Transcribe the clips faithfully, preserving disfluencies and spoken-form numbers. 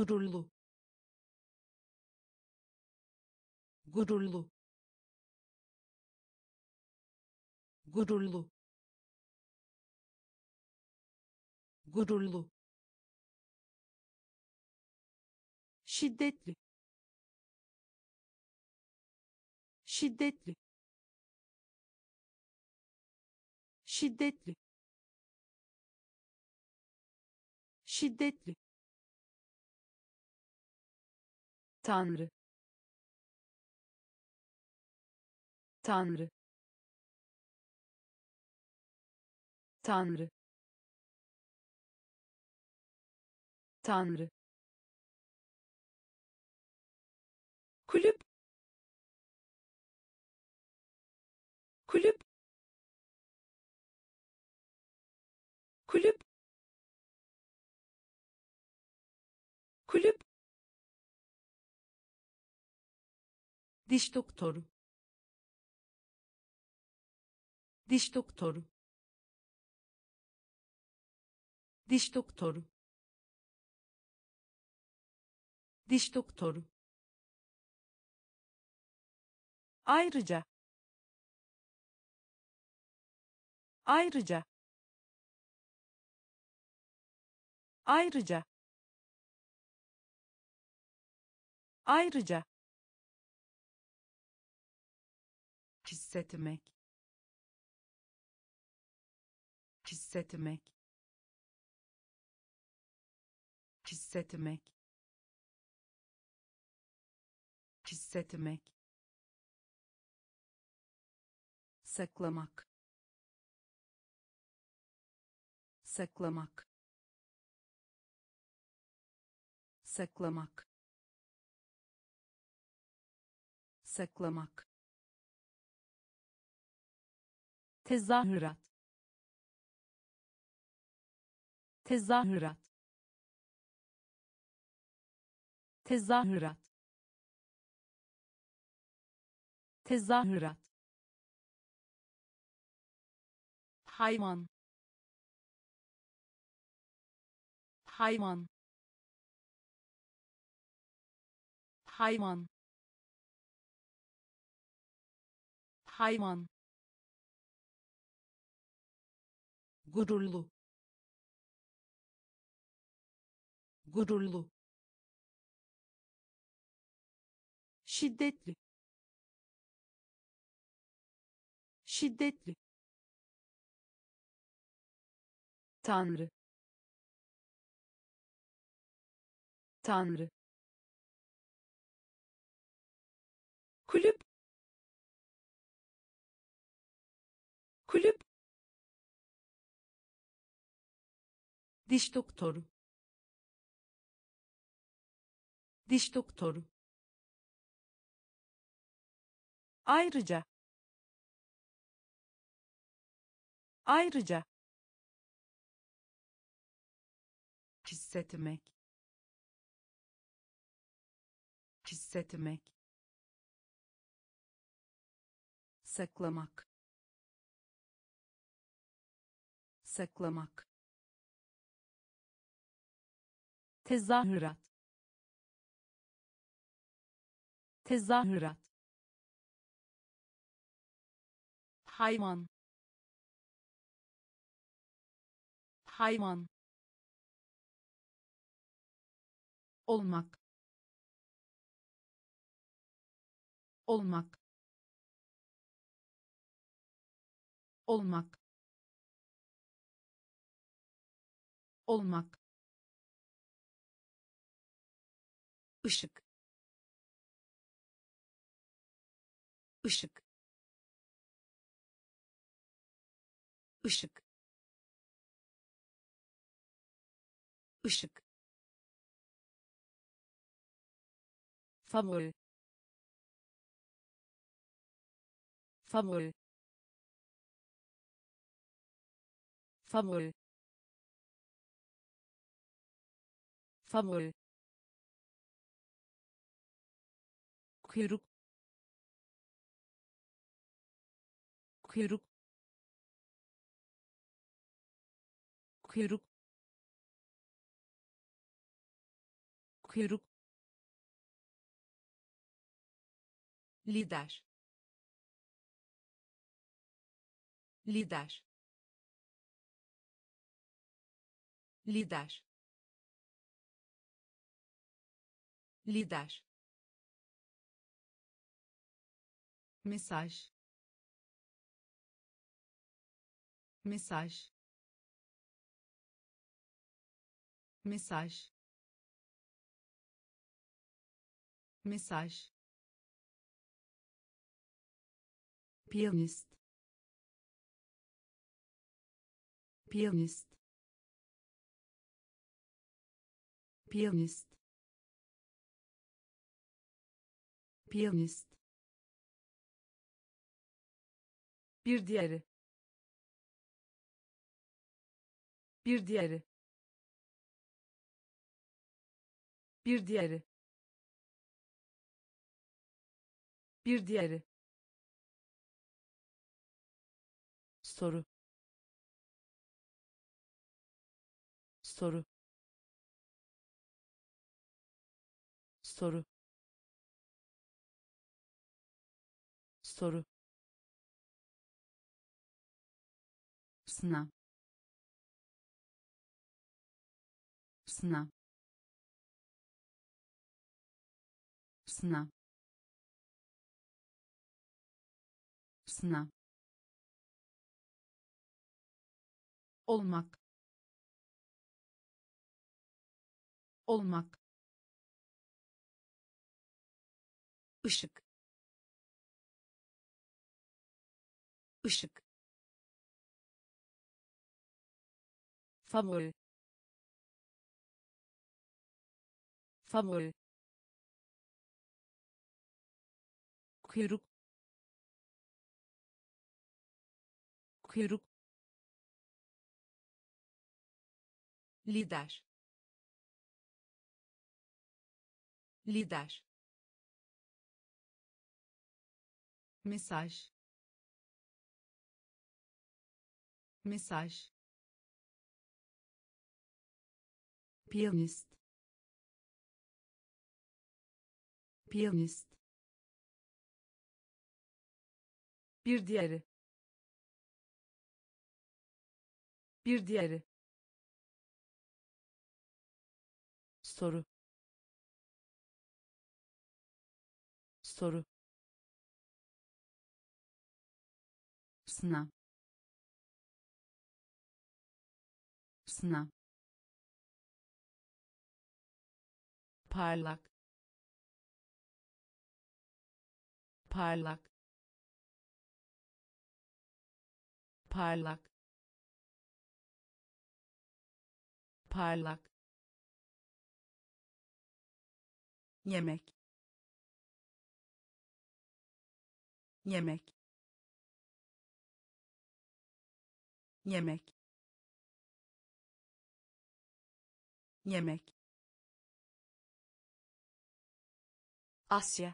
gururlu, gururlu, gururlu, gururlu, şiddetli, şiddetli, şiddetli, şiddetli, Tanrı, Tanrı, Tanrı, Tanrı, kulüp, kulüp, kulüp, kulüp, diş doktoru, diş doktoru, diş doktoru, diş doktoru, ayrıca, ayrıca, ayrıca, ayrıca, hissetmek, hissetmek, hissetmek, hissetmek, saklamak, saklamak, saklamak, saklamak, tezahürat, tezahürat, tezahürat, tezahürat, hayvan, hayvan, hayvan, hayvan, gururlu, gururlu, şiddetli, şiddetli, Tanrı, Tanrı, kulüp, kulüp, diş doktoru, diş doktoru, ayrıca, ayrıca, hissetmek, hissetmek, saklamak, saklamak, tezahürat, tezahürat, hayvan, hayvan, olmak, olmak, olmak, olmak, ışık, ışık, ışık, ışık, favori, favori, favori, favori, kuyruk, kuyruk, kuyruk, kuyruk, lider, lider, lider, lider, mesaj, mesaj, mesaj, mesaj, piyanist, piyanist, piyanist, piyanist, bir diğeri, bir diğeri, bir diğeri, bir diğeri, soru, soru, soru, soru, sınav, sınav, sınav, sınav, olmak, olmak, ışık, ışık, favori, favori, kuyruk, kuyruk, lider, lider, mesaj, mesaj, piyanist, piyanist, bir diğeri, bir diğeri, soru, soru, sınav, sınav, parlak, parlak, parlak, parlak, yemek, yemek, yemek, yemek, Asya,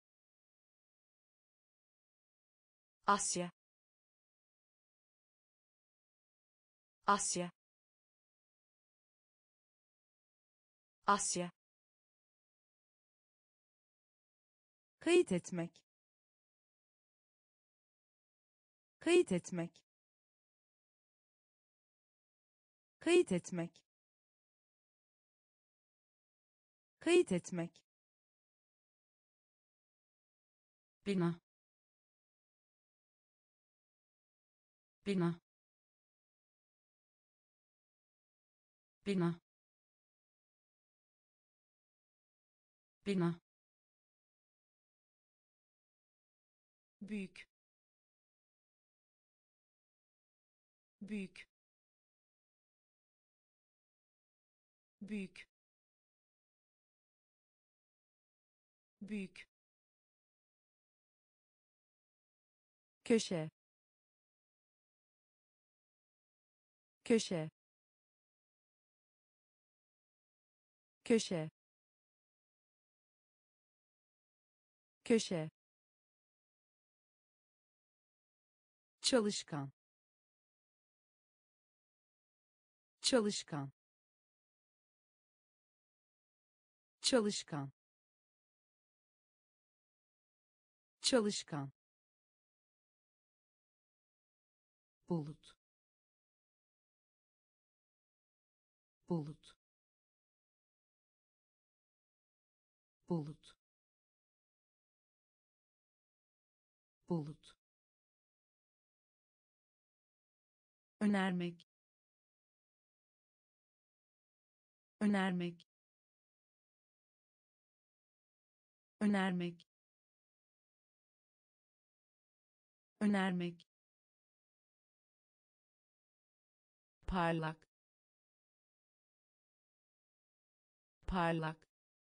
Asya, Asya, Asya, kayıt etmek, kayıt etmek, kayıt etmek, kayıt etmek, bina, bina, bina, bina, büyük, büyük, büyük, büyük, köşe, köşe, köşe, köşe, çalışkan, çalışkan, çalışkan, çalışkan, bulut, bulut, bulut, bulut, önermek, önermek, önermek, önermek, parlak, parlak,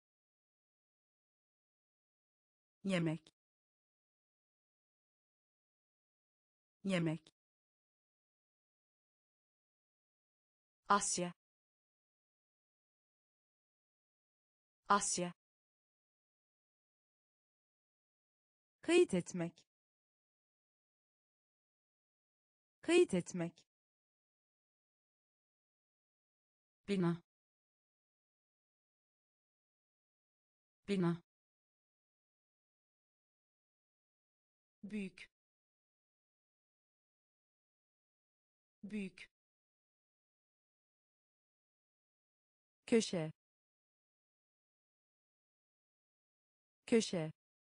yemek, yemek, Asya, Asya, kayıt etmek, kayıt etmek, bina, bina, büyük, büyük, köşe, köşe,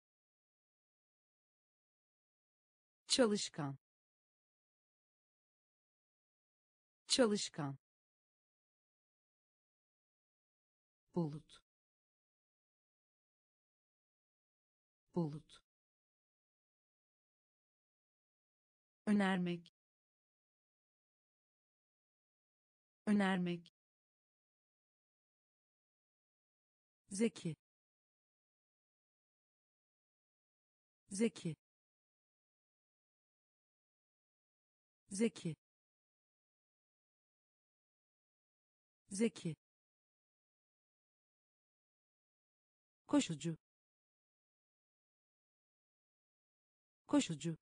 çalışkan, çalışkan, bulut, bulut, önermek, önermek, zeki, zeki, zeki, zeki, koşucu, koşucu,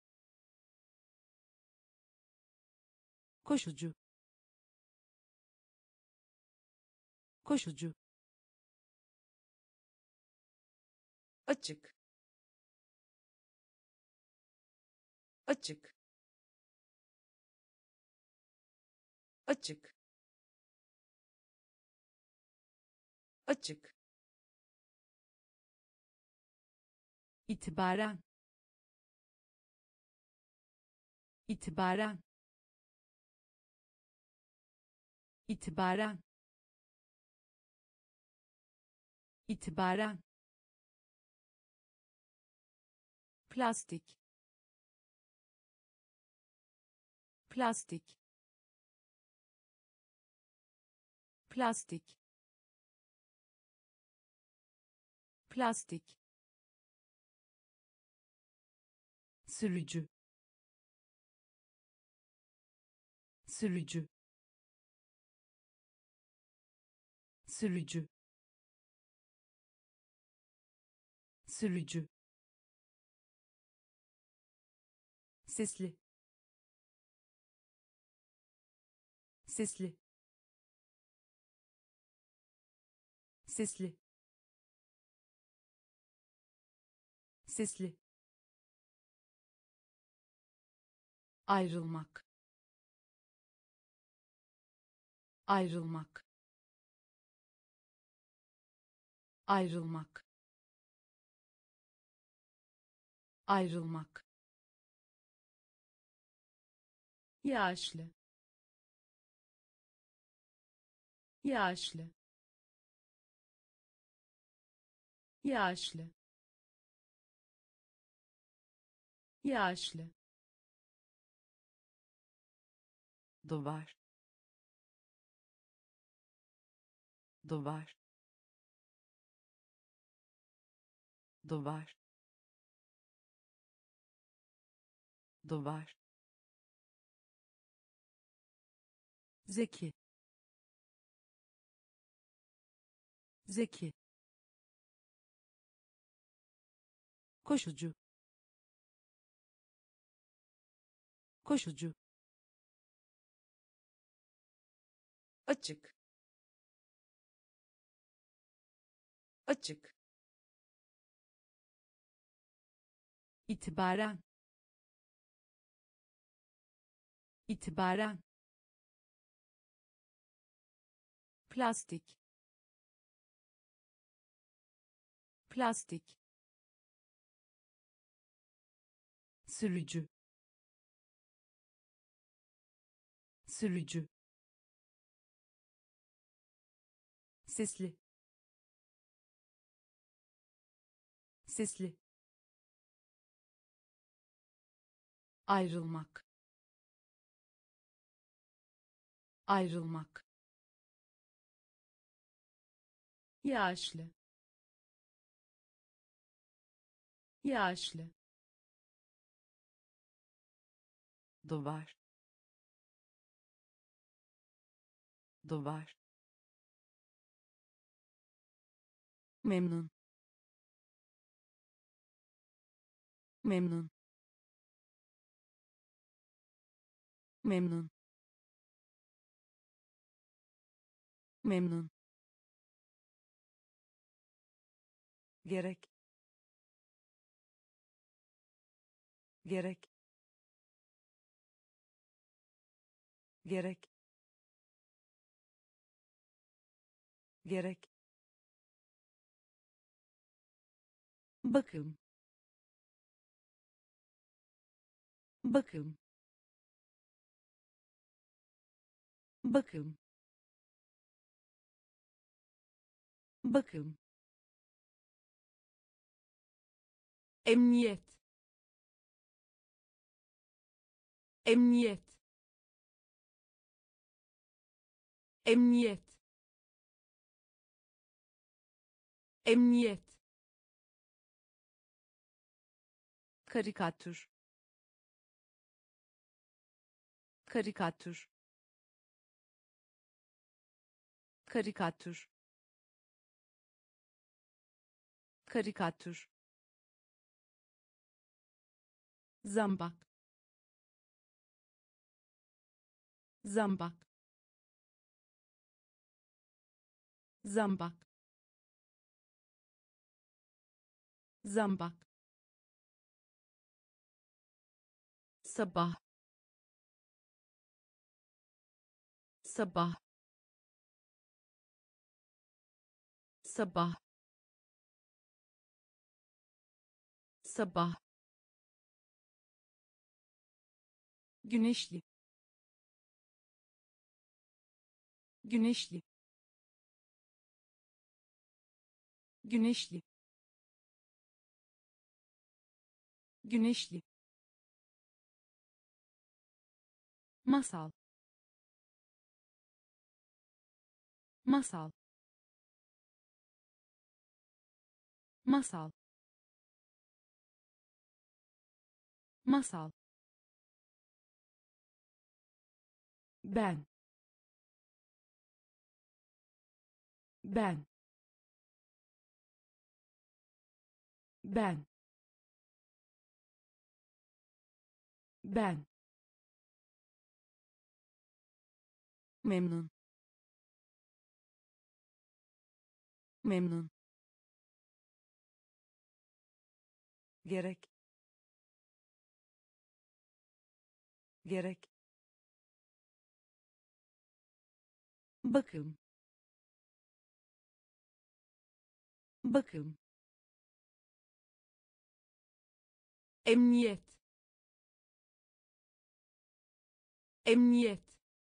koşucu, koşucu, açık, açık, açık, açık, itibaren, itibaren, itibaren, itibaren, plastik, plastik, plastik, plastik, sürücü, sürücü, sürücü, sürücü, sesli, sesli, sesli, sesli, ayrılmak, ayrılmak, ayrılmak, ayrılmak, yaşlı, yaşlı, yaşlı, yaşlı, duvar, duvar, duvar, duvar, zeki, zeki, koşucu, koşucu, açık, açık, itibaren itibaren plastik plastik sürücü sürücü sesli sesli ayrılmak ayrılmak yaşlı yaşlı duvar duvar memnun memnun memnun memnun gerek gerek gerek gerek bakım bakım bakım bakım emniyet emniyet emniyet emniyet karikatür karikatür karikatür karikatür zambak zambak zambak zambak sabah sabah sabah sabah güneşli güneşli güneşli güneşli masal masal masal masal ben ben ben ben memnun memnun gerek gerek bakım bakım emniyet emniyet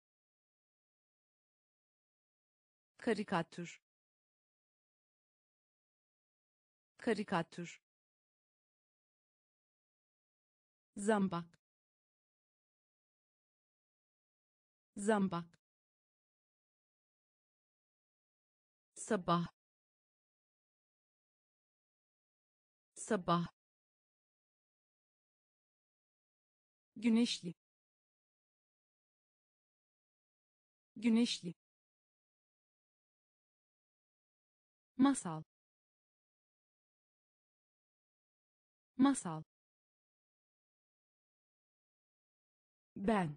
karikatür karikatür zambak zambak sabah sabah güneşli güneşli masal masal ben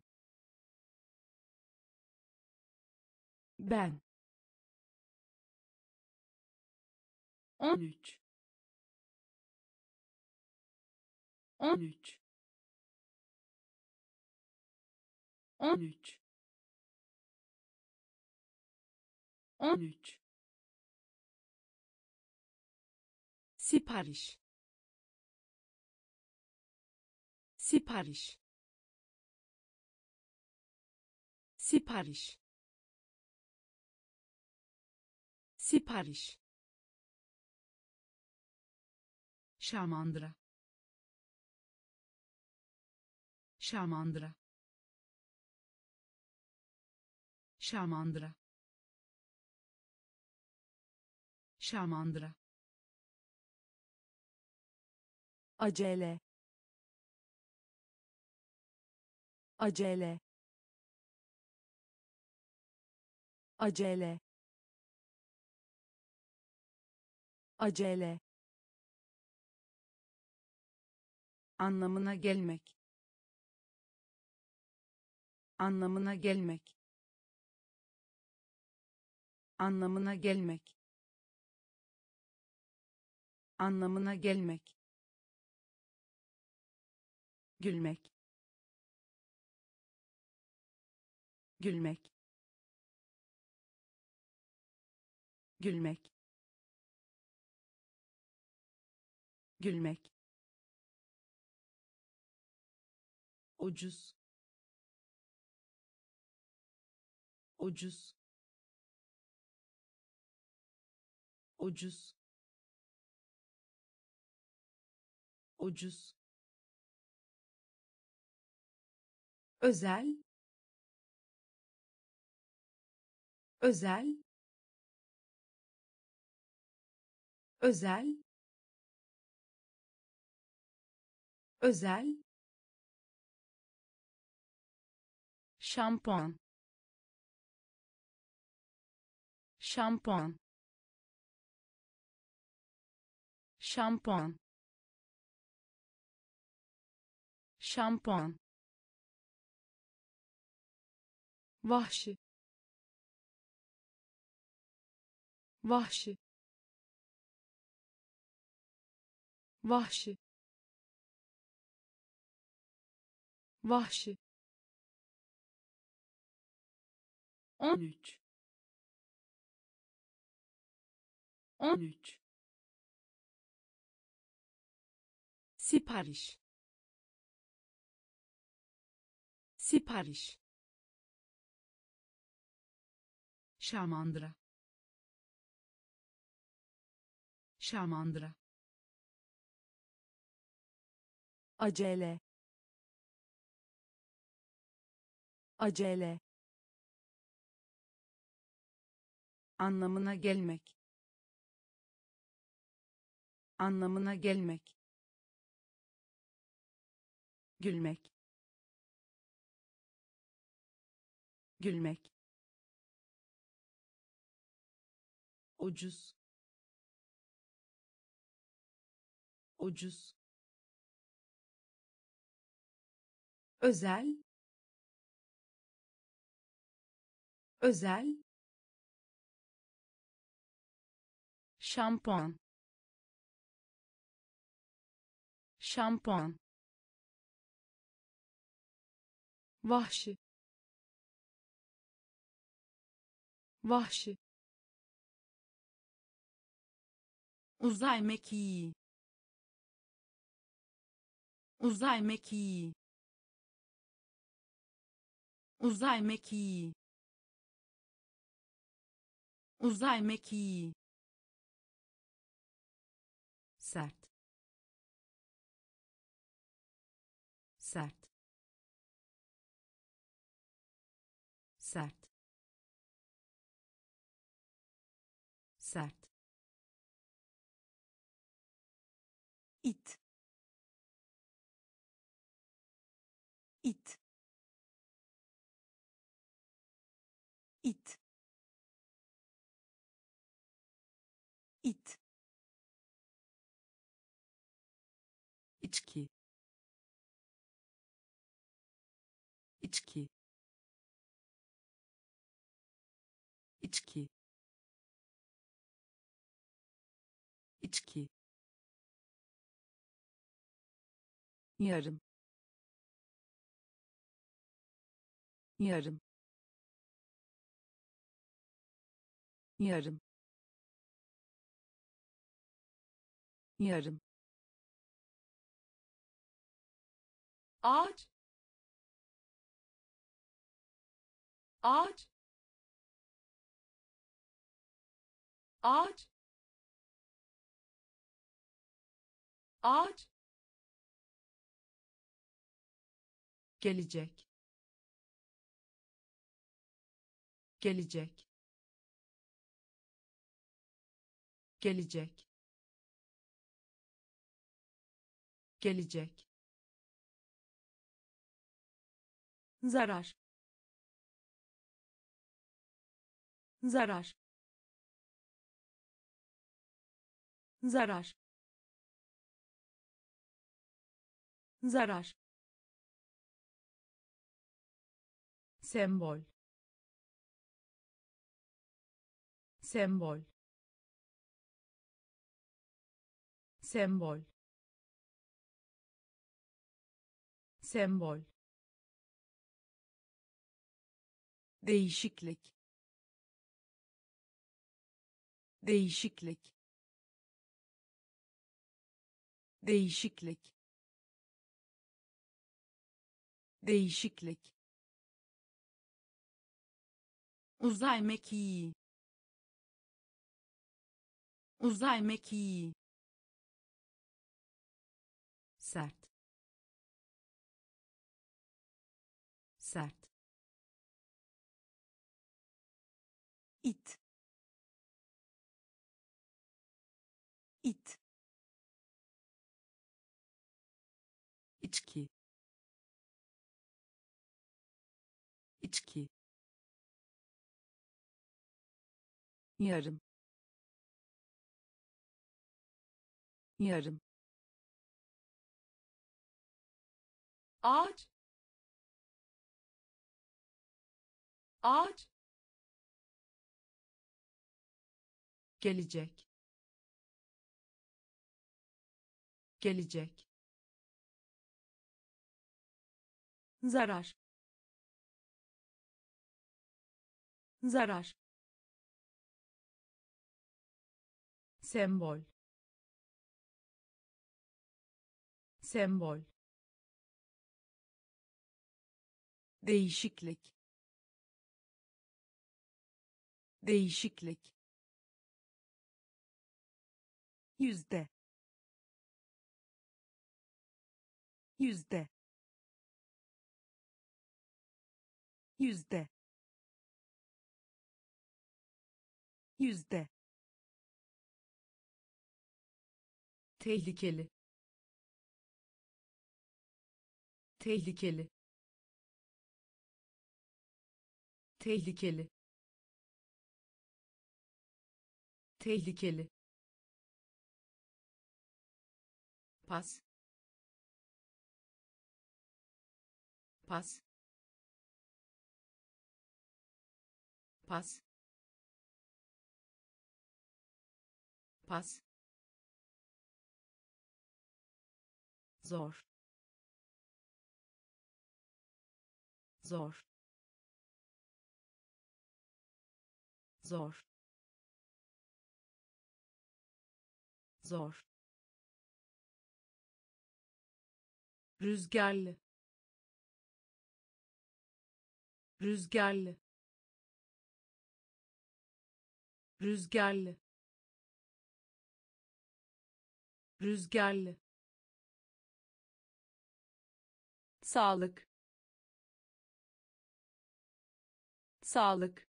ben on üç on üç on üç on üç sipariş sipariş sipariş sipariş şamandıra şamandıra şamandıra şamandıra acele acele acele acele anlamına gelmek anlamına gelmek anlamına gelmek anlamına gelmek gülmek gülmek gülmek gülmek ucuz ucuz ucuz ucuz özel özel özel özel şampuan şampuan şampuan şampuan vahşi vahşi vahşi vahşi on üç on üç sipariş sipariş şamandıra şamandıra acele acele anlamına gelmek anlamına gelmek gülmek gülmek ucuz ucuz özel özel şampuan şampuan vahşi vahşi uzay mekiği uzay mekiği uzay mekiği uzay mekiği sert sert sert sert it it it it içki içki içki içki, yarım, yarım, yarım, yarım, ağaç, ağaç, ağaç, ağaç, gelecek, gelecek, gelecek, gelecek, zarar, zarar, zarar, zarar, sembol, sembol, sembol, sembol, değişiklik, değişiklik, değişiklik, değişiklik, uzay mekiği, uzay mekiği, sert, sert, it, it, içki, içki, yarım, yarım, ağaç, ağaç, gelecek, gelecek, zarar, zarar, sembol, sembol, değişiklik, değişiklik, yüzde, yüzde, yüzde, yüzde, tehlikeli, tehlikeli, tehlikeli, tehlikeli, pas, pas, pas, pas, zor, zor, zor, zor, rüzgarlı, rüzgarlı, rüzgarlı, rüzgarlı, sağlık, sağlık,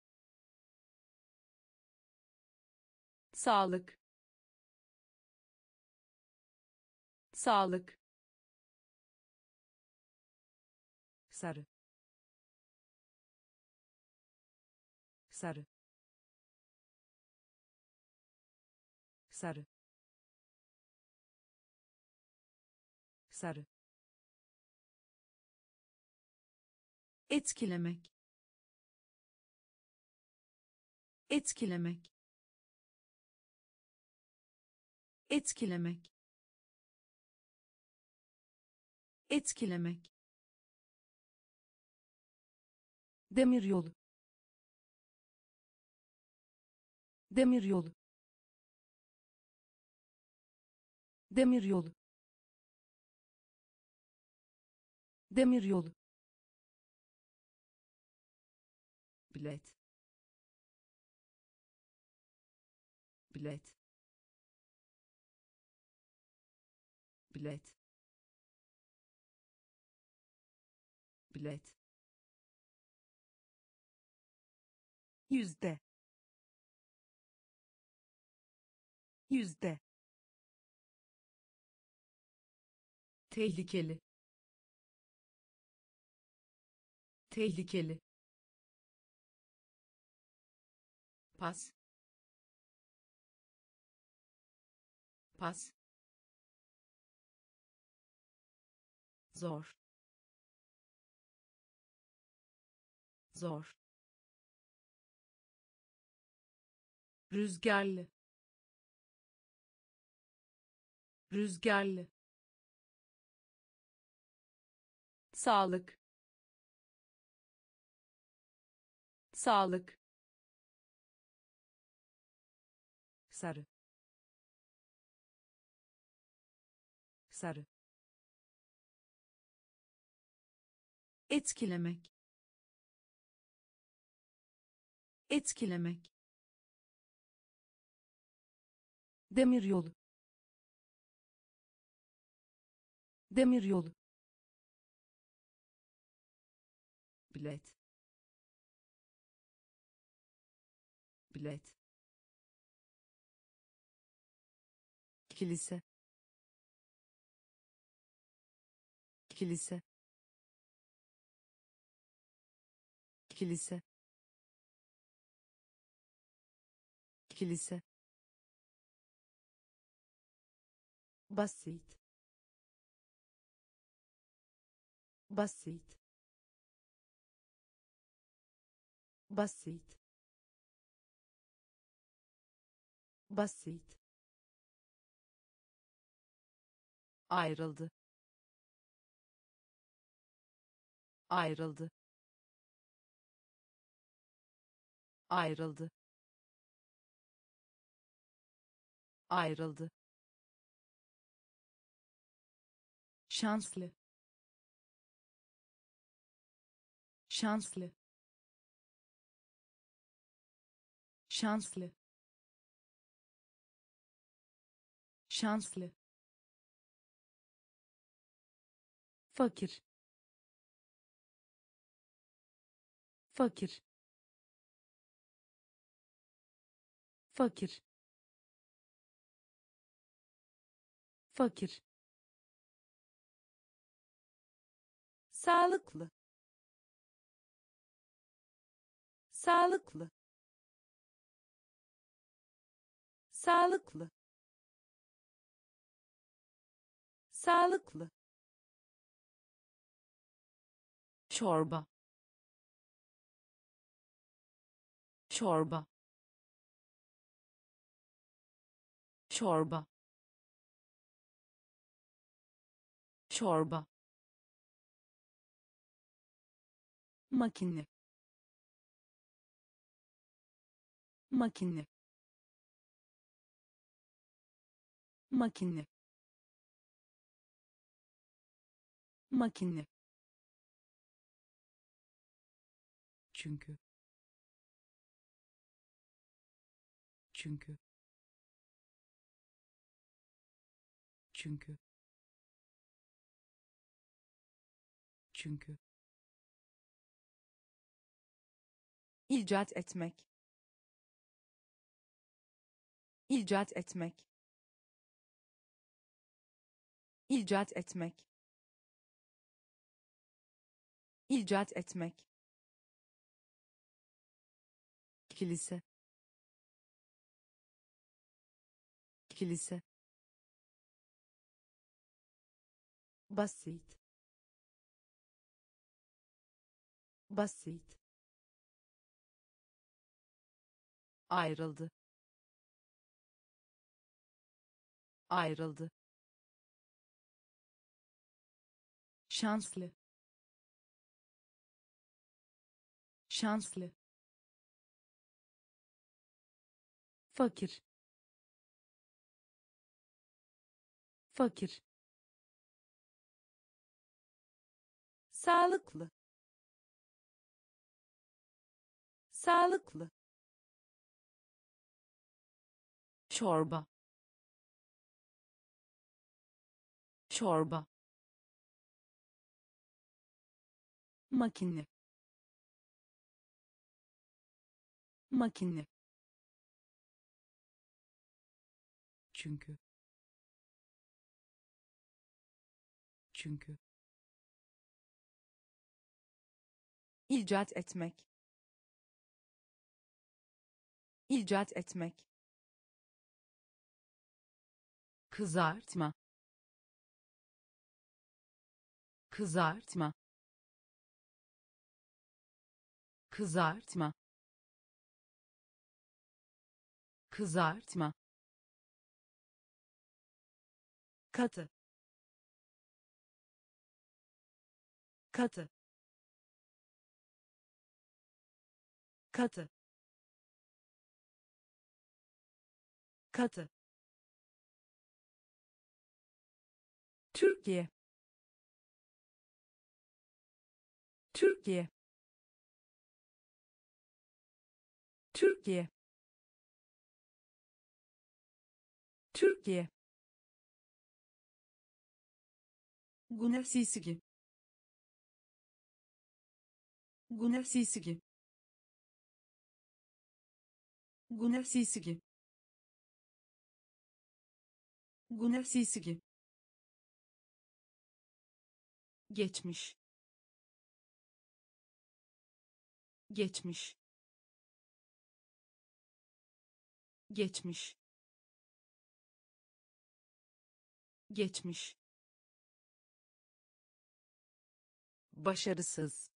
sağlık, sağlık, sarı, sarı, sarı, sarı, etkilemek, etkilemek, etkilemek, etkilemek, demiryolu, demiryolu, demiryolu, demiryolu, bilet, bilet, bilet, bilet, yüzde, yüzde, tehlikeli, tehlikeli, pas, pas, zor, zor, rüzgarlı, rüzgarlı, sağlık, sağlık, sarı, sarı, etkilemek, etkilemek, demiryolu, demiryolu, bilet, bilet, kilise, kilise, kilise, kilise, basit, basit, basit, basit, ayrıldı, ayrıldı, ayrıldı, ayrıldı, şanslı, şanslı, şanslı, şanslı, fakir, fakir, fakir, fakir, sağlıklı, sağlıklı, sağlıklı, sağlıklı, çorba, çorba, çorba, çorba, makine, makine, makine, makine, çünkü, çünkü, çünkü, çünkü, icat etmek, icat etmek, icat etmek, icat etmek, kilise, kilise, basit, basit, ayrıldı, ayrıldı, şanslı, şanslı, fakir, fakir, sağlıklı, sağlıklı, çorba, çorba, makine, makine, çünkü, çünkü, icat etmek, icat etmek, kızartma, kızartma, kızartma, kızartma, katı, katı, katı, katı, Türkiye, Türkiye, Türkiye, Türkiye, Güneşsizgi, Güneşsizgi, Güneşsizgi, Güneşsizgi, geçmiş, geçmiş, geçmiş, geçmiş, başarısız,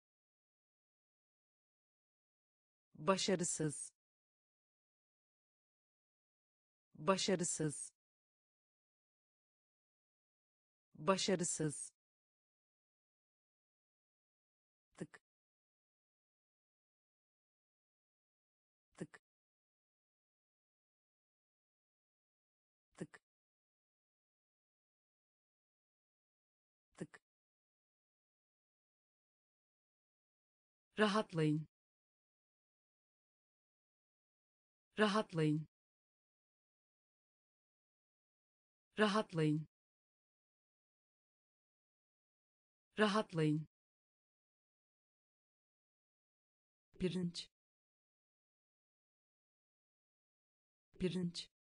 başarısız, başarısız, başarısız, tık, tık, tık, tık, rahatlayın, rahatlayın, rahatlayın, rahatlayın, pirinç, pirinç,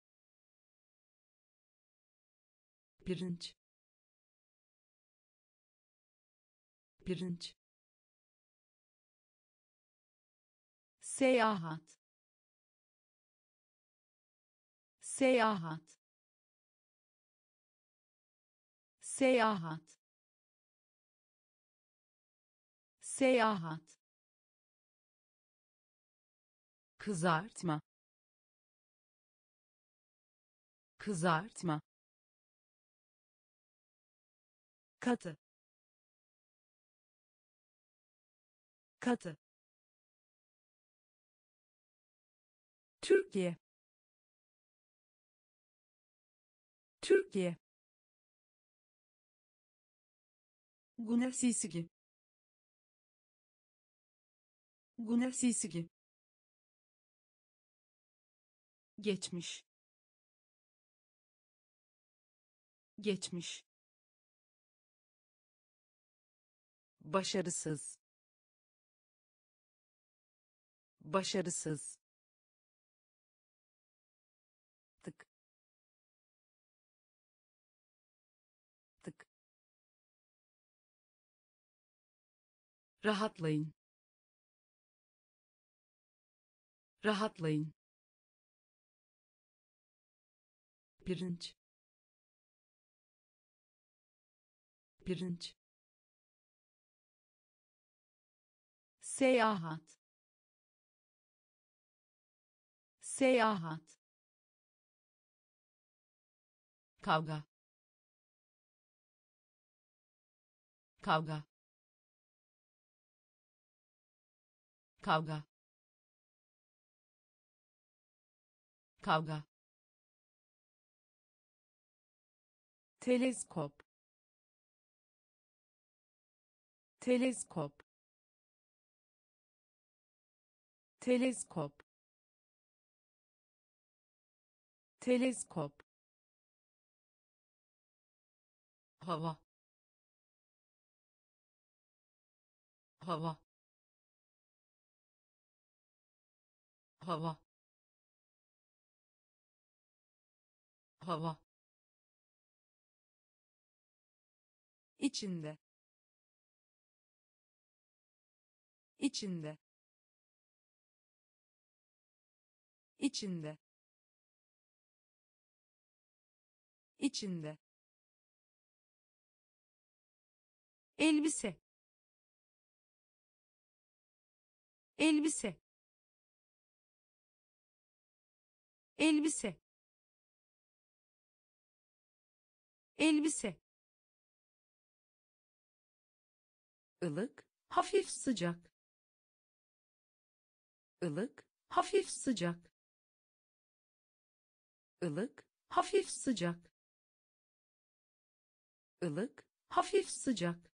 pirinç, pirinç, seyahat, seyahat, seyahat, seyahat, kızartma, kızartma, katı, katı, Türkiye, Türkiye, Güneşsizgi, Güneşsizgi, geçmiş, geçmiş, başarısız, başarısız, tık, tık, rahatlayın, rahatlayın, pirinç, pirinç, seyahat, seyahat, kavga kavga kavga kavga teleskop teleskop teleskop teleskop hava hava hava hava içinde içinde içinde içinde elbise elbise elbise elbise ılık hafif sıcak ılık hafif sıcak ılık hafif sıcak ılık hafif sıcak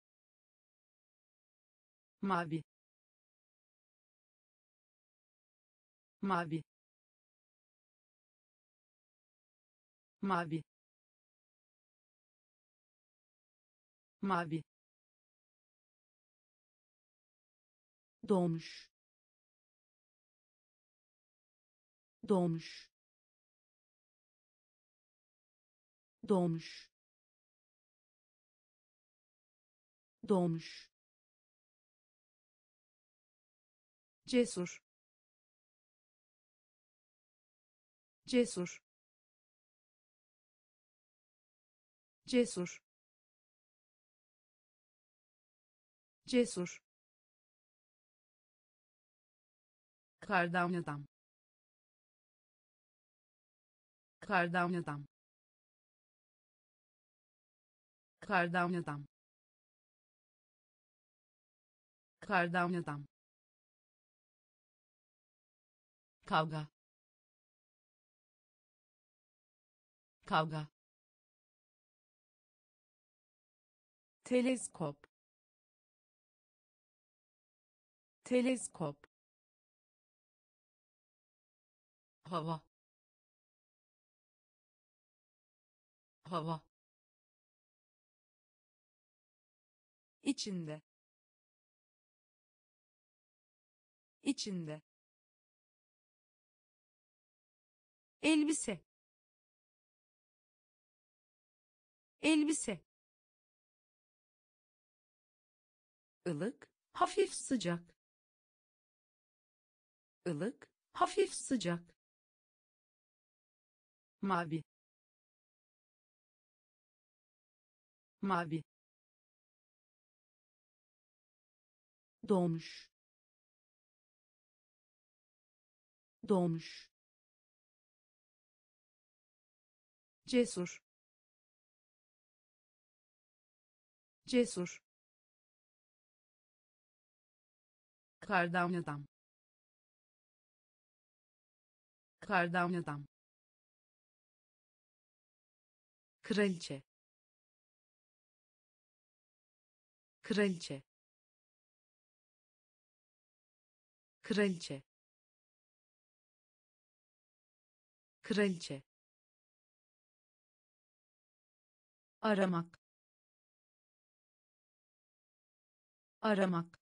mavi mavi mavi mavi doğmuş doğmuş doğmuş doğmuş cesur cesur cesur cesur kardan adam kardan adam kardan adam kardan adam kavga kavga teleskop teleskop hava hava içinde içinde elbise elbise ılık hafif sıcak ılık hafif sıcak mavi mavi doğmuş doğmuş cesur cesur kardan adam kardan adam kraliçe kraliçe kraliçe kraliçe aramak aramak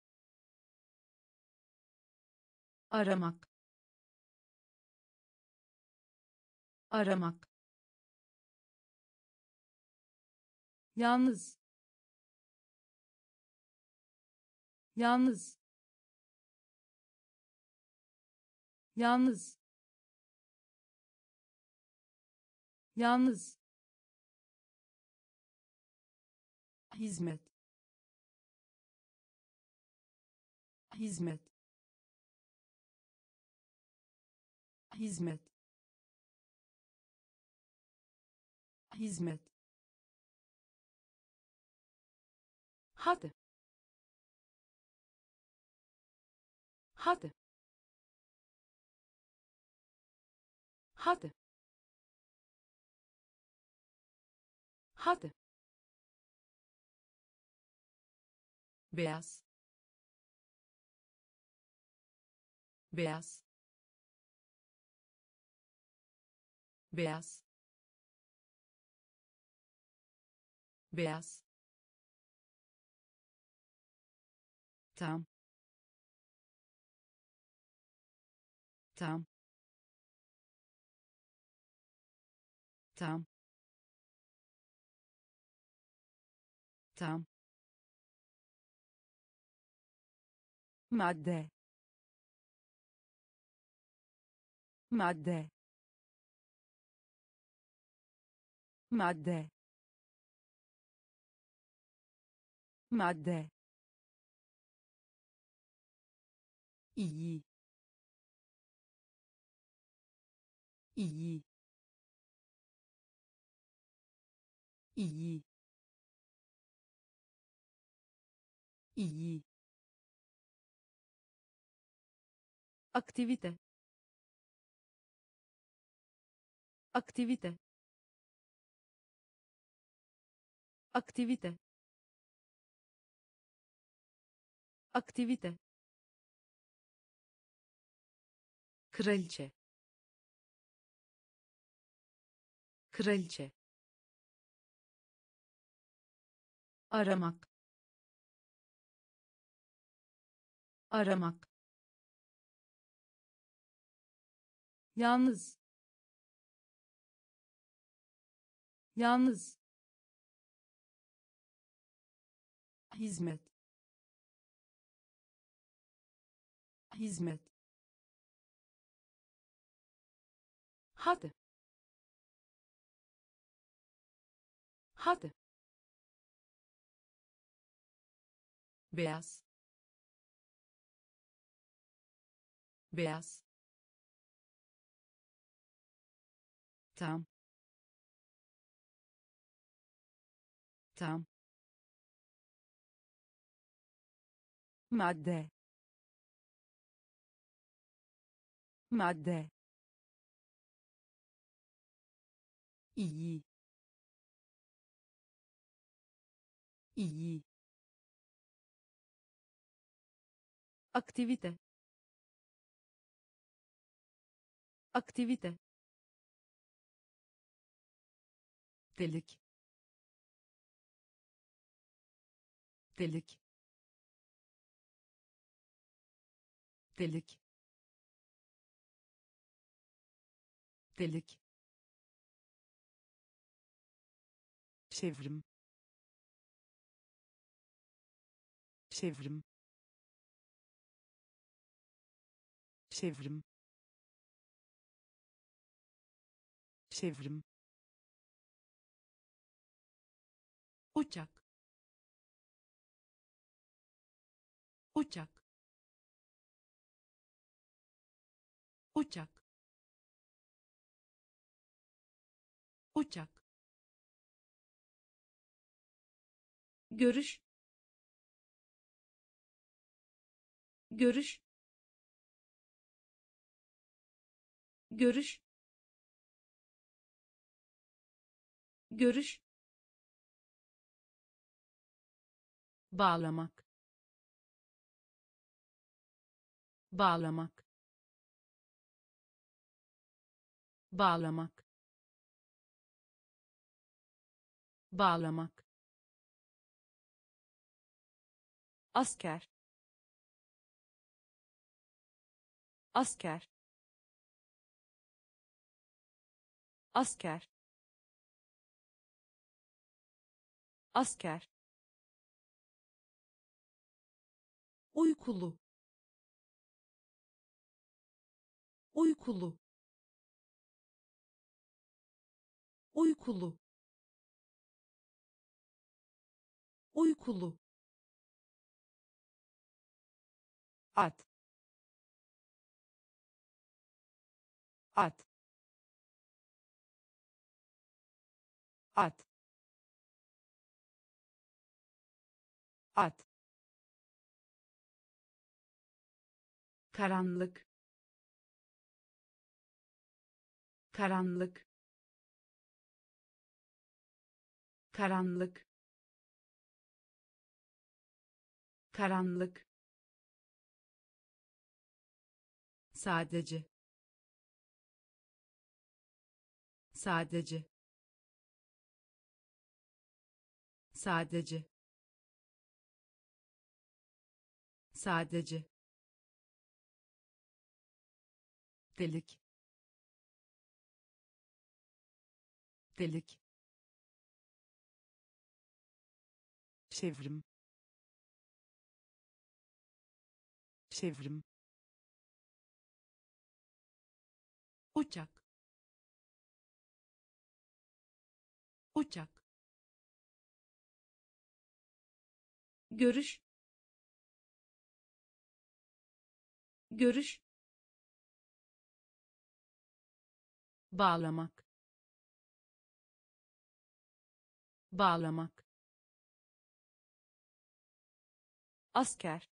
aramak aramak yalnız yalnız yalnız yalnız hizmet hizmet hizmet hizmet, hadi hadi hadi hadi beyaz, beyaz, beyaz, beyaz, tam, tam, tam, tam, madde, madde, madde, madde, iyi, iyi, iyi, iyi, aktivite, aktivite, aktivite, aktivite, kraliçe, kraliçe, aramak, aramak, yalnız, yalnız, hizmet, hizmet, hadi hadi beyaz, beyaz, tam, tam, madde, madde, iyi, iyi, aktivite, aktivite, delik, delik, delik, delik, çevrim, çevrim, çevrim, çevrim, uçak uçak uçak uçak görüş görüş görüş görüş bağlamak, bağlamak, bağlamak, bağlamak, asker, asker, asker, asker, uykulu uykulu uykulu uykulu at, at, at at karanlık karanlık karanlık karanlık sadece sadece sadece sadece delik delik çevrim çevrim uçak uçak görüş görüş bağlamak bağlamak asker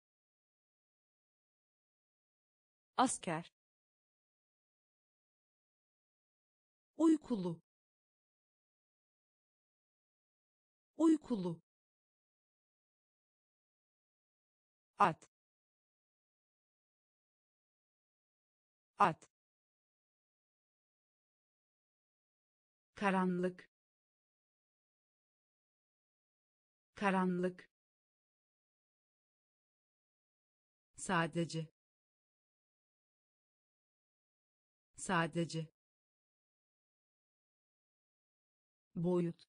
asker uykulu uykulu at at karanlık karanlık sadece sadece boyut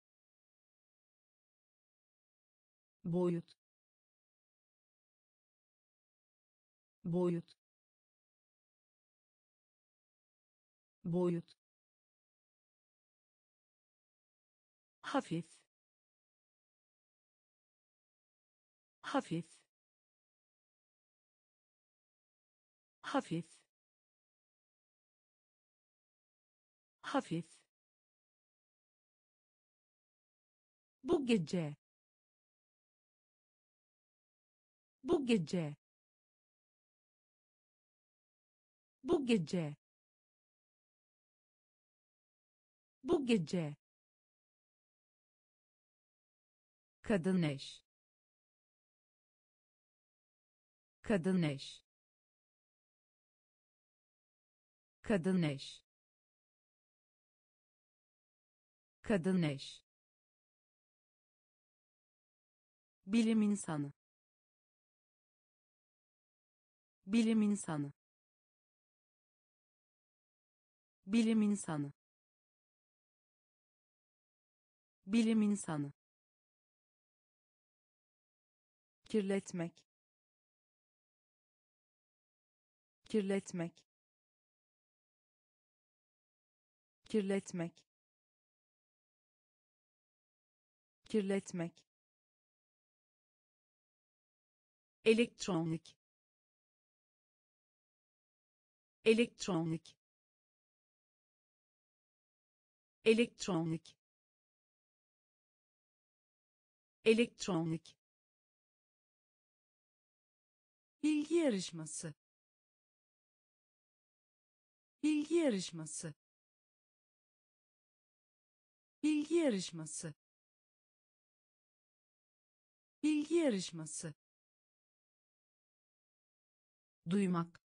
boyut boyut boyut hafif hafif hafif hafif bu gece bu gece bu gece bu gece kadın eş kadın eş kadın eş kadın eş bilim insanı bilim insanı bilim insanı bilim insanı kirletmek kirletmek kirletmek kirletmek elektronik elektronik elektronik elektronik bilgi yarışması bilgi yarışması bilgi yarışması bilgi yarışması duymak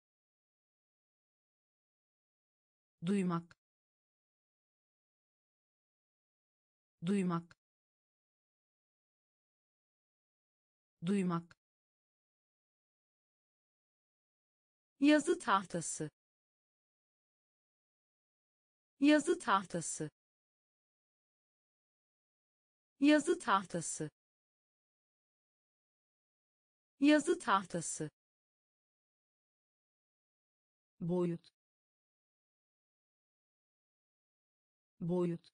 duymak duymak duymak yazı tahtası yazı tahtası yazı tahtası yazı tahtası boyut boyut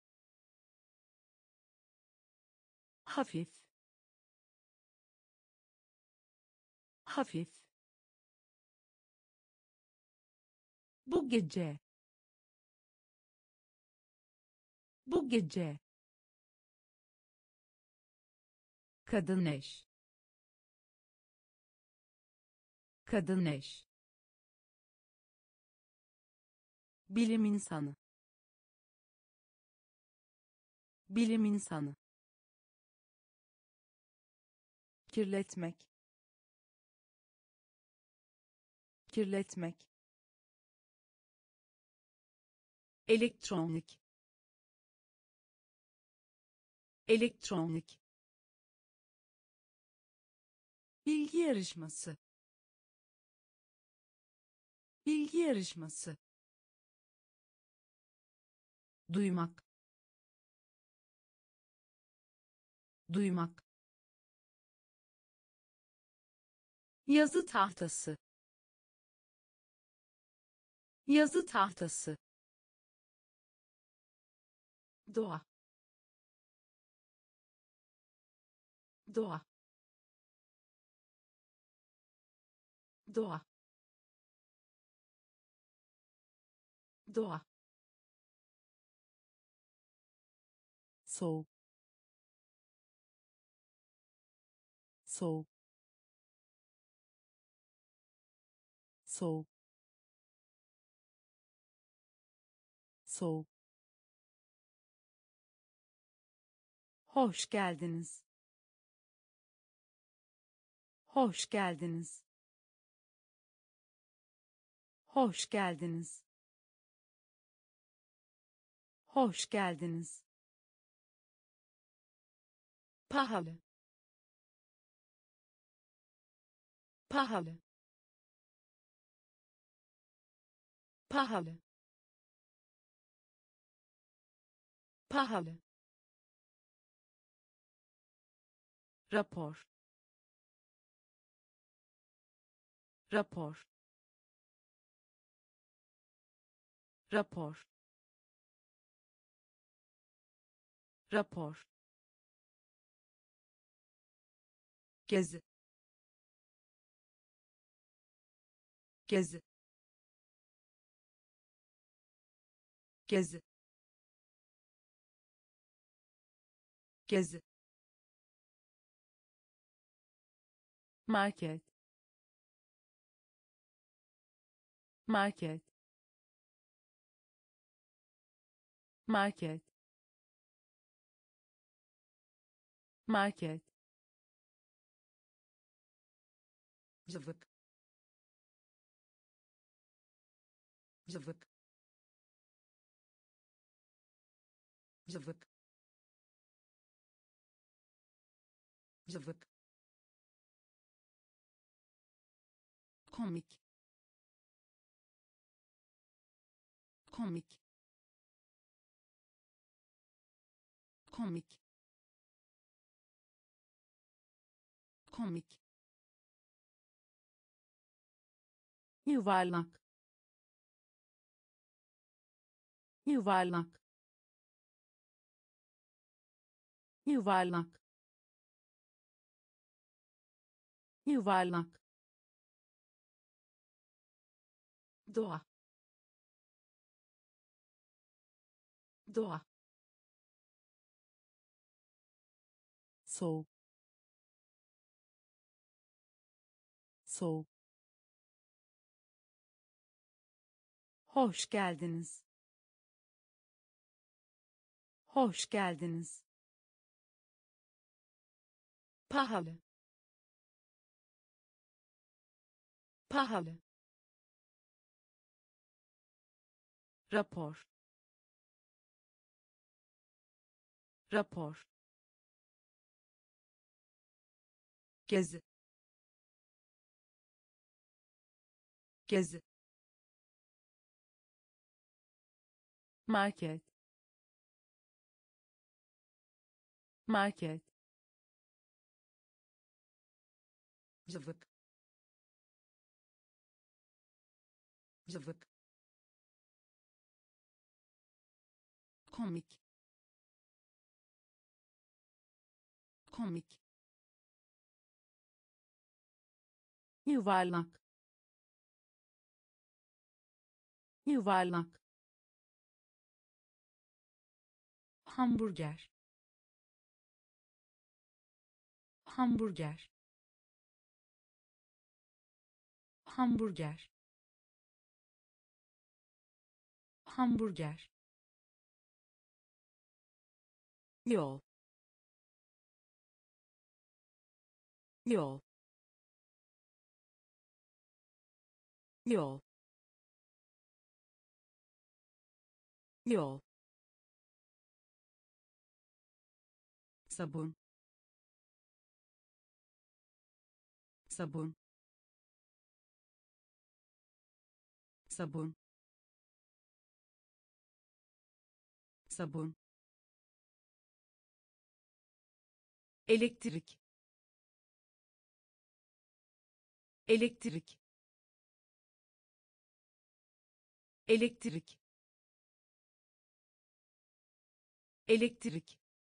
hafif hafif bu gece Bu gece. Kadın eş. Kadın eş. Bilim insanı. Bilim insanı. Kirletmek. Kirletmek. Elektronik. Elektronik. Bilgi yarışması. Bilgi yarışması. Duymak. Duymak. Yazı tahtası. Yazı tahtası. Doğa. Doğa. Doğa. Doğa. Soğuk. Soğuk. Soğuk. Soğuk. Hoş geldiniz. Hoş geldiniz. Hoş geldiniz. Hoş geldiniz. Pahalı. Pahalı. Pahalı. Pahalı. Rapor. Rapor. Rapor. Rapor. Gezi. Gezi. Gezi. Gezi. Market. Market. Market. Market. Zıvık. Zıvık. Zıvık. Zıvık. Komik. Komik. Komik. Komik. Yuvarlak. Yuvarlak. Yuvarlak. Yuvarlak. Doğa. Doğa. Soğuk. Soğuk. Hoş geldiniz. Hoş geldiniz. Pahalı. Pahalı. Rapor. Rapor. Gezi. Gezi. Market. Market. Zıvık. Zıvık. Komik. Komik. Yuvarlak. Yuvarlak. hamburger hamburger hamburger hamburger yol yol yol yol sabun sabun sabun sabun elektrik elektrik elektrik elektrik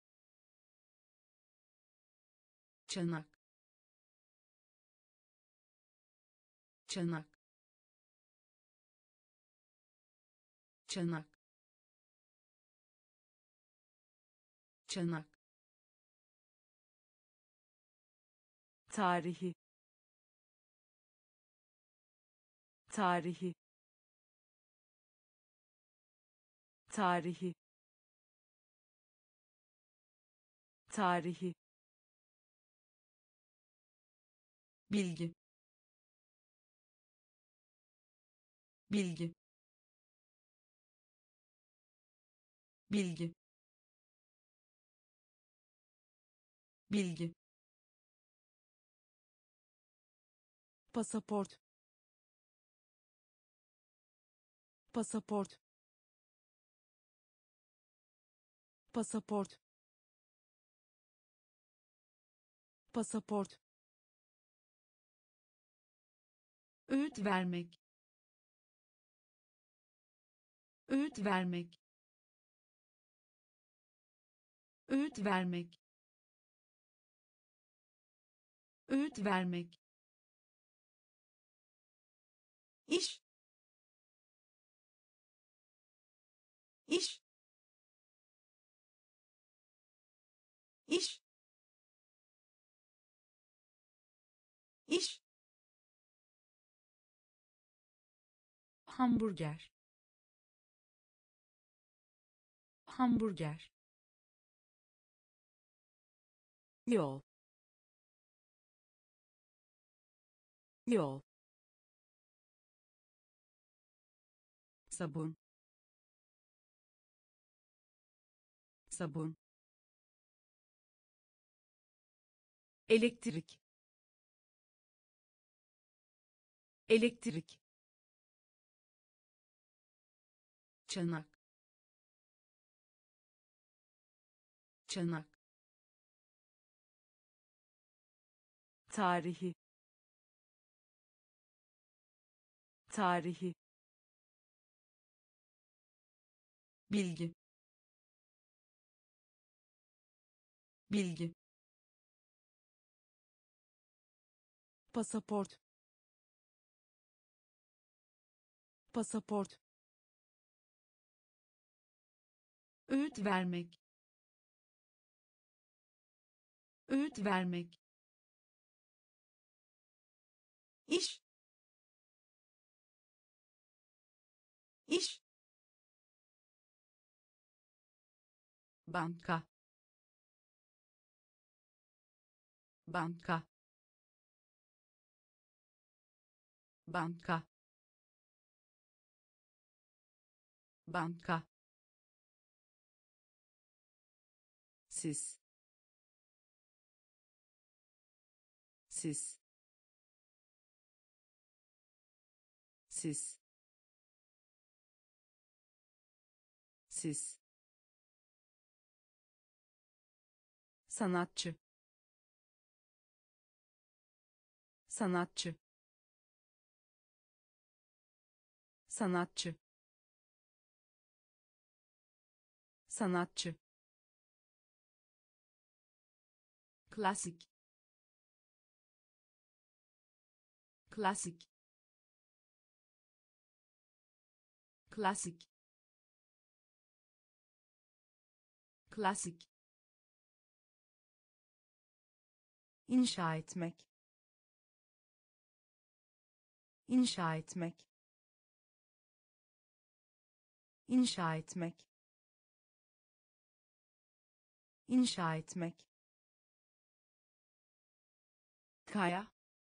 çanak çanak çanak çanak tarihi tarihi tarihi tarihi bilgi bilgi bilgi bilgi pasaport pasaport pasaport pasaport öğüt vermek öğüt vermek öğüt vermek öğüt vermek iş iş iş iş hamburger hamburger yol yol sabun sabun elektrik elektrik çanak çanak tarihi tarihi bilgi bilgi pasaport pasaport öğüt vermek öğüt vermek iş iş banka banka banka banka siz siz siz siz sanatçı sanatçı sanatçı sanatçı klasik klasik klasik klasik, inşa etmek, inşa etmek, inşa etmek, inşa etmek, kaya,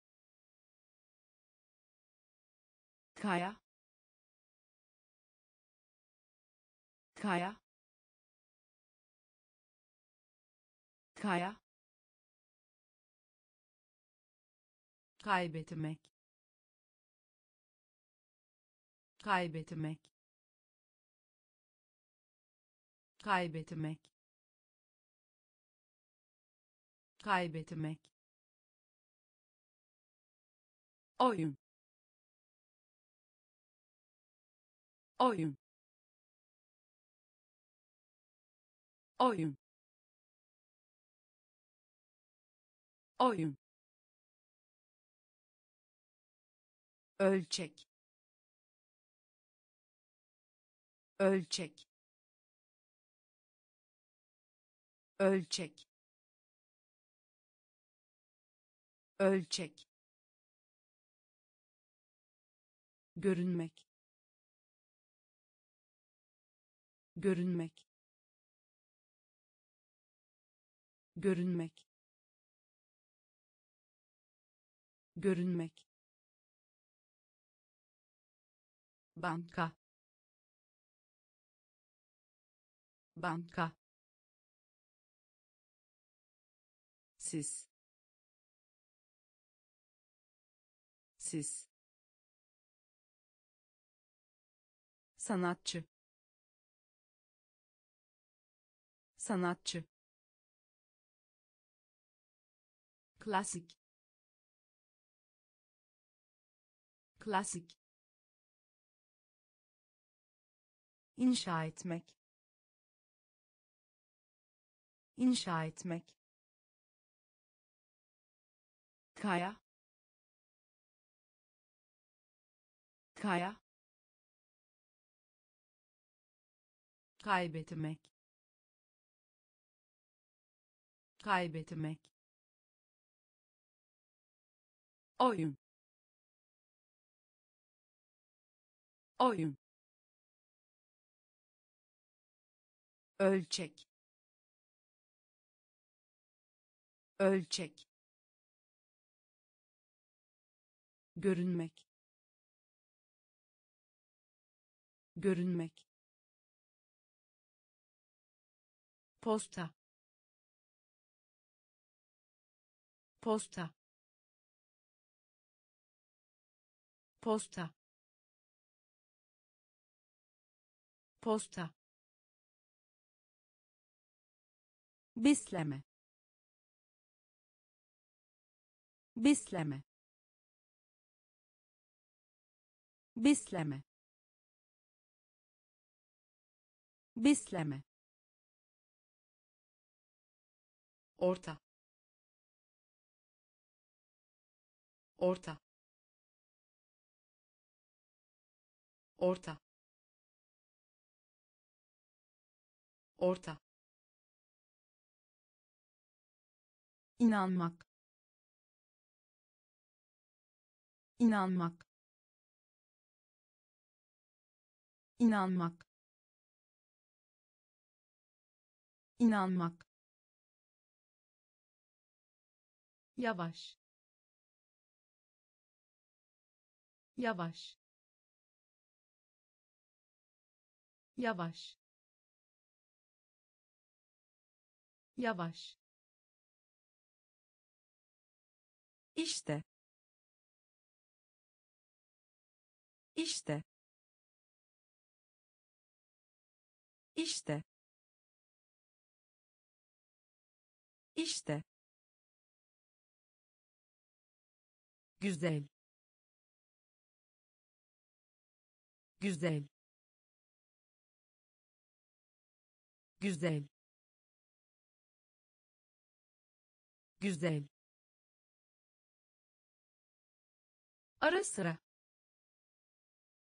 kaya, kaya, kaya, kaybetmek, kaybetmek, kaybetmek, kaybetmek, oyun, oyun, oyun, oyun, ölçek, ölçek, ölçek, ölçek, görünmek, görünmek, görünmek, görünmek, banka, banka, siz, siz, sanatçı, sanatçı, klasik, klasik, inşa etmek, inşa etmek, kaya, kaya, kaybetmek, kaybetmek, oyun, oyun, ölçek, ölçek, görünmek, görünmek, posta, posta, posta, posta, besleme, besleme, besleme, besleme, orta, orta, orta, orta, inanmak, inanmak, inanmak, inanmak, yavaş, yavaş, yavaş, yavaş, işte, işte, işte, işte, güzel, güzel, güzel, güzel, ara sıra,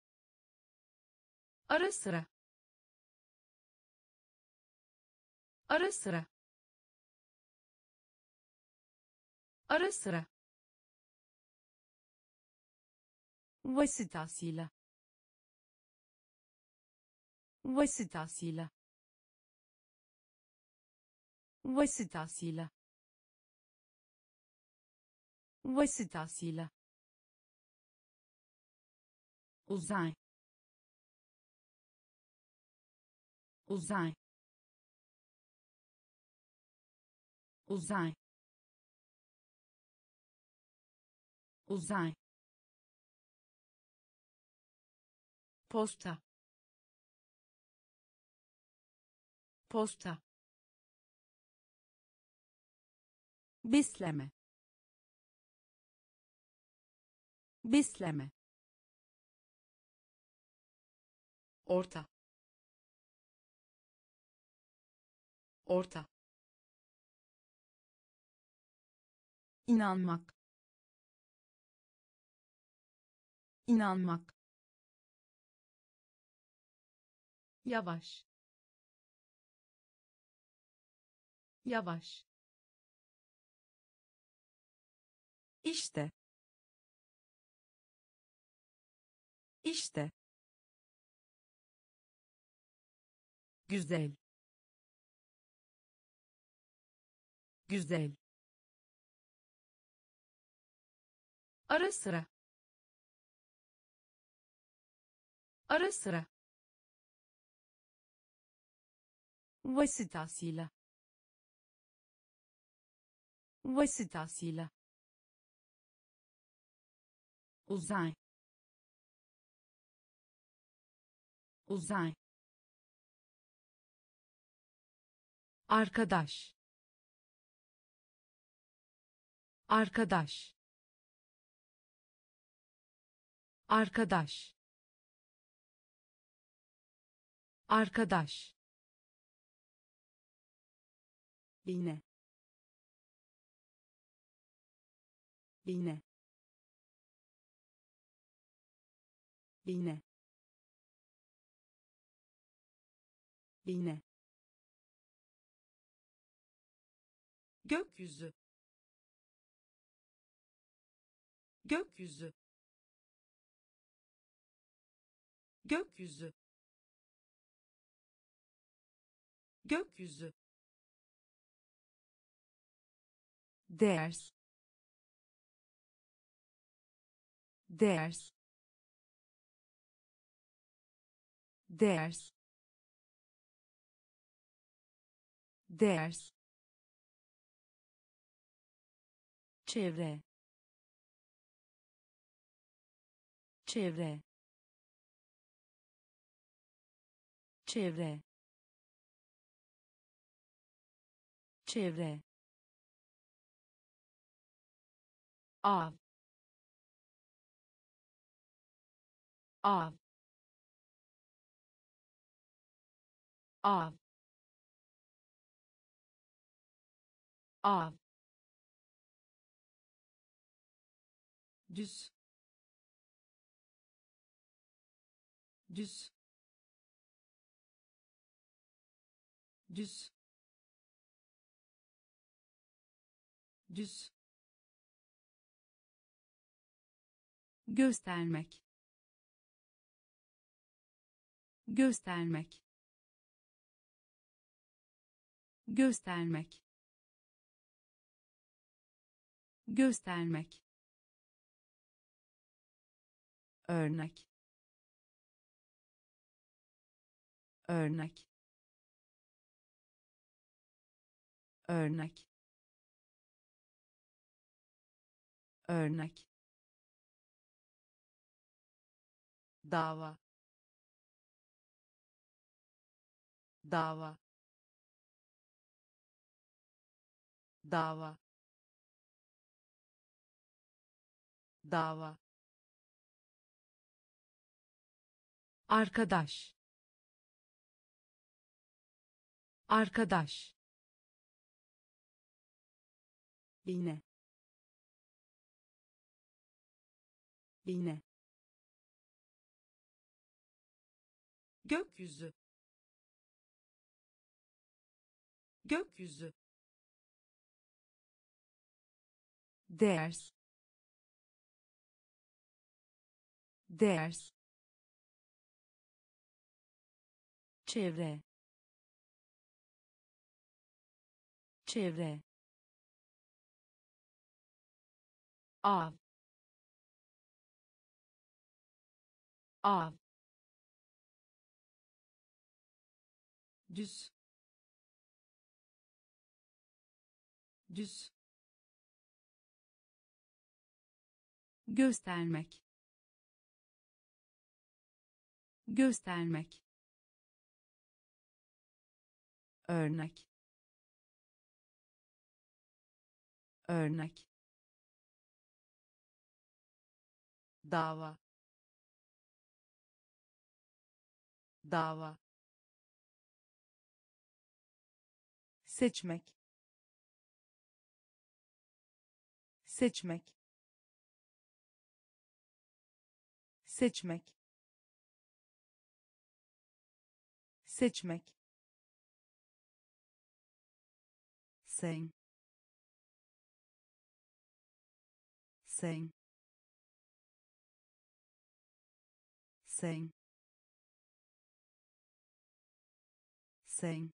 ara sıra, Ara sıra. Ara sıra. Vasıtasıyla. Vasıtasıyla. Vasıtasıyla. Vasıtasıyla. Uzay. Uzay. Uzay. Uzay. Posta. Posta. Besleme. Besleme. Orta. Orta. İnanmak. İnanmak. Yavaş. Yavaş. İşte. İşte. Güzel. Güzel. Ara sıra. Ara sıra. Vasıtasıyla. Vasıtasıyla. Uzay. Uzay. Arkadaş. Arkadaş. Arkadaş. Arkadaş. Bine. Bine. Bine. Bine. Gökyüzü. Gökyüzü. Gökyüzü. Gökyüzü. Ders. Ders. Ders. Ders. Çevre. Çevre. Çevre. Çevre. Av. Av. Av. Av. Düz. Düz. Düz. Düz. Göstermek. Göstermek. Göstermek. Göstermek. Örnek. Örnek. Örnek. Örnek. Dava. Dava. Dava. Dava. Arkadaş. Arkadaş. Bine. Bine. Gökyüzü. gökyüzü, ders ders çevre çevre av, av, düz, düz, göstermek göstermek örnek örnek dava, dava, seçmek seçmek seçmek seçmek sen sen sen sen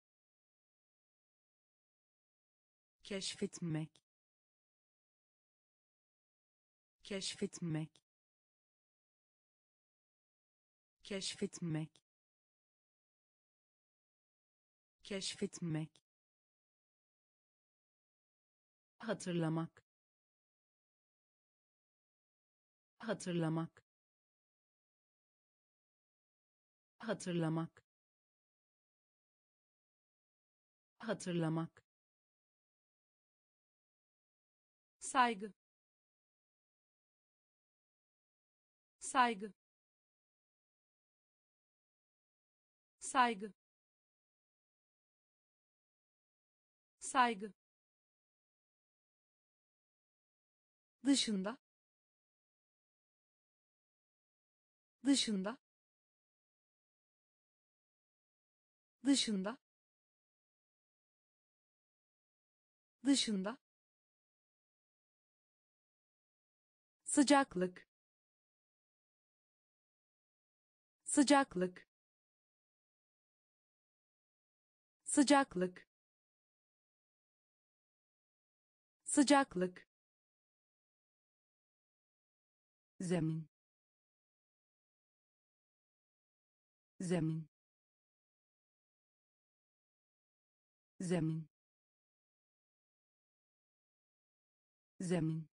keşfetmek, keşfetmek, keşfetmek, keşfetmek, hatırlamak, hatırlamak, hatırlamak, hatırlamak, saygı, saygı, saygı, saygı, dışında dışında dışında dışında sıcaklık sıcaklık sıcaklık sıcaklık zemin zemin zemin zemin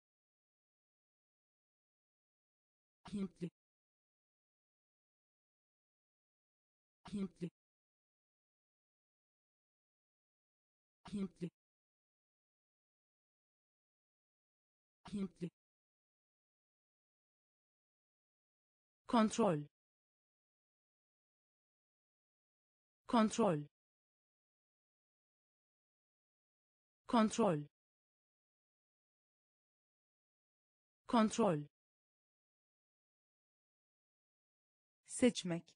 Hintli, Hintli, Hintli, Hintli, kontrol kontrol kontrol kontrol seçmek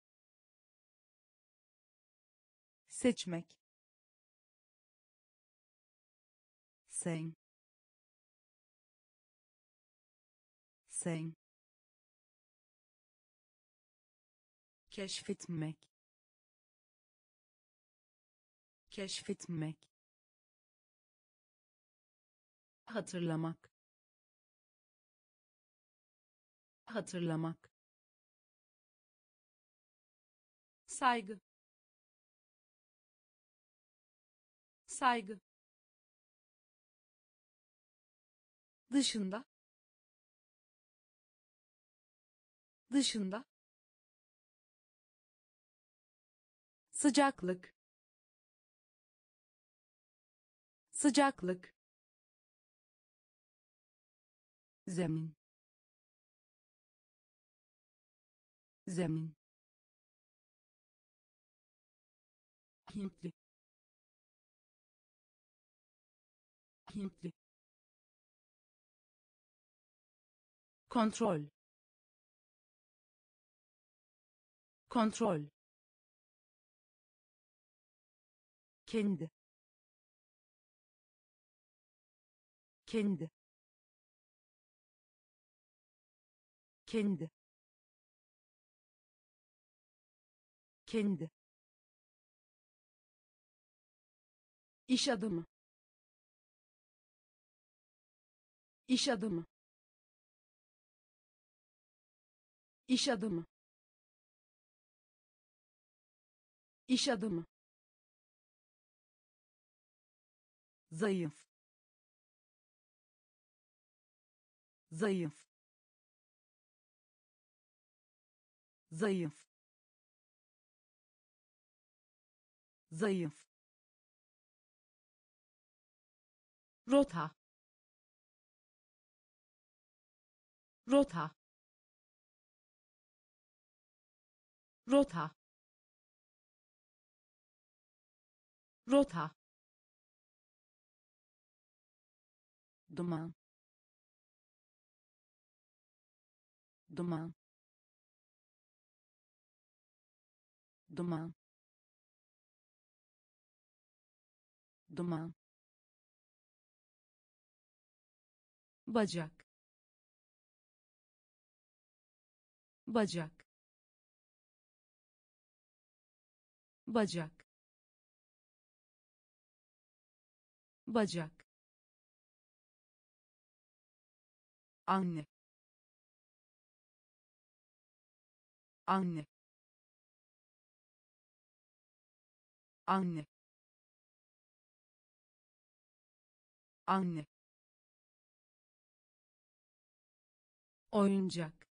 seçmek sen sen keşfetmek, keşfetmek, hatırlamak, hatırlamak, saygı, saygı, dışında dışında sıcaklık sıcaklık zemin zemin Hintli, Hintli, kontrol kontrol kendi kendi kendi kendi iş adamı, iş adamı, iş adamı, iş adamı, zayıf, zayıf, zayıf, zayıf, rota, rota, rota, rota, duman, duman, duman, duman, bacak, bacak, bacak, bacak, anne, anne, anne, anne, oyuncak,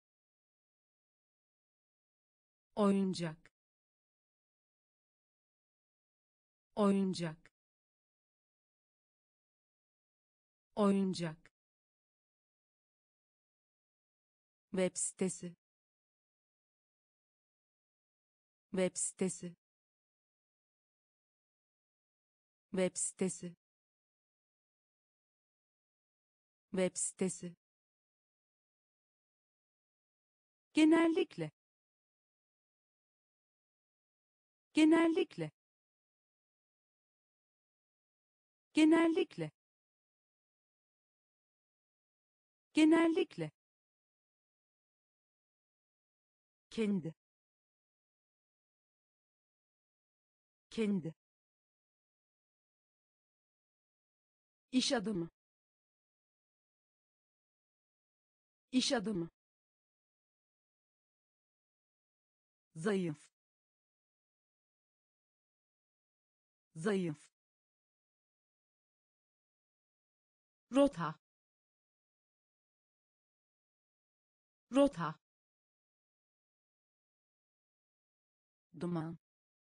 oyuncak, oyuncak, oyuncak, web sitesi, web sitesi, web sitesi, web sitesi, genellikle, genellikle, genellikle, genellikle, kendi kendi iş adamı, iş adamı, zayıf, zayıf, rota, rota, duman,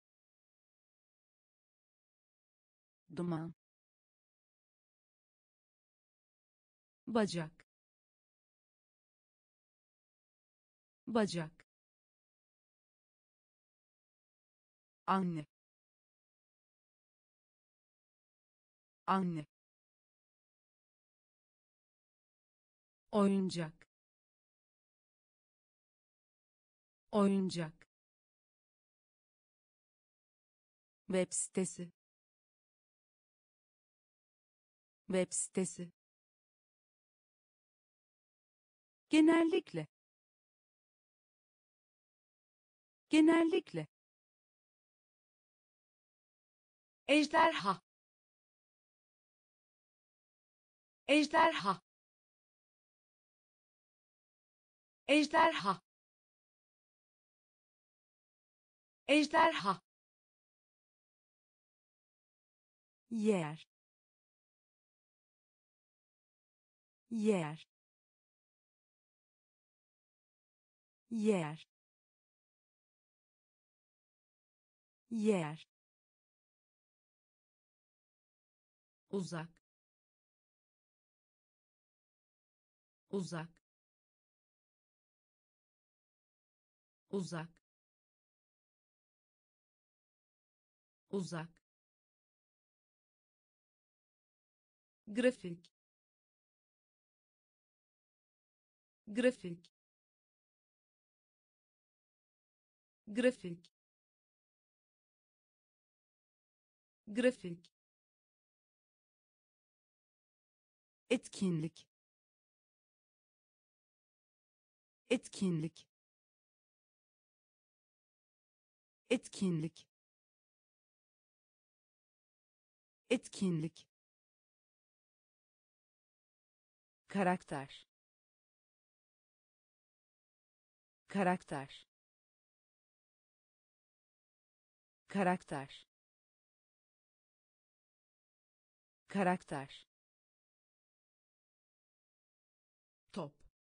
duman, bacak, bacak, anne, anne, oyuncak, oyuncak, web sitesi, web sitesi, genellikle, genellikle, ejderha, ejderha, ejderha, ejderha, yer yer yer yer uzak, uzak, uzak, uzak, grafik, grafik, grafik, grafik, etkinlik, etkinlik, etkinlik, etkinlik, karakter, karakter, karakter, karakter, top,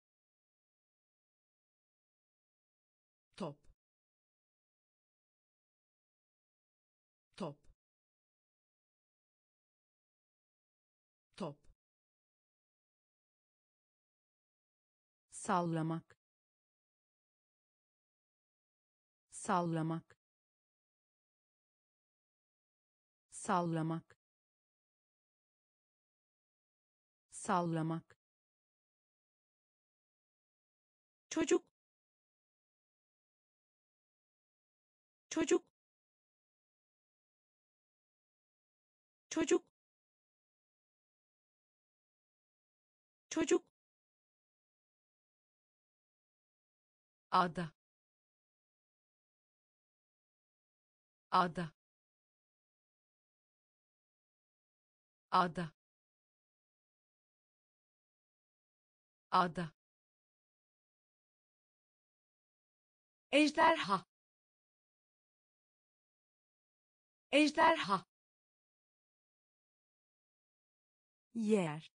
top, top, top, sallamak, sallamak, sallamak, sallamak, çocuk, çocuk, çocuk, çocuk, ada, ada, ada, ada, ejderha, ejderha, yer,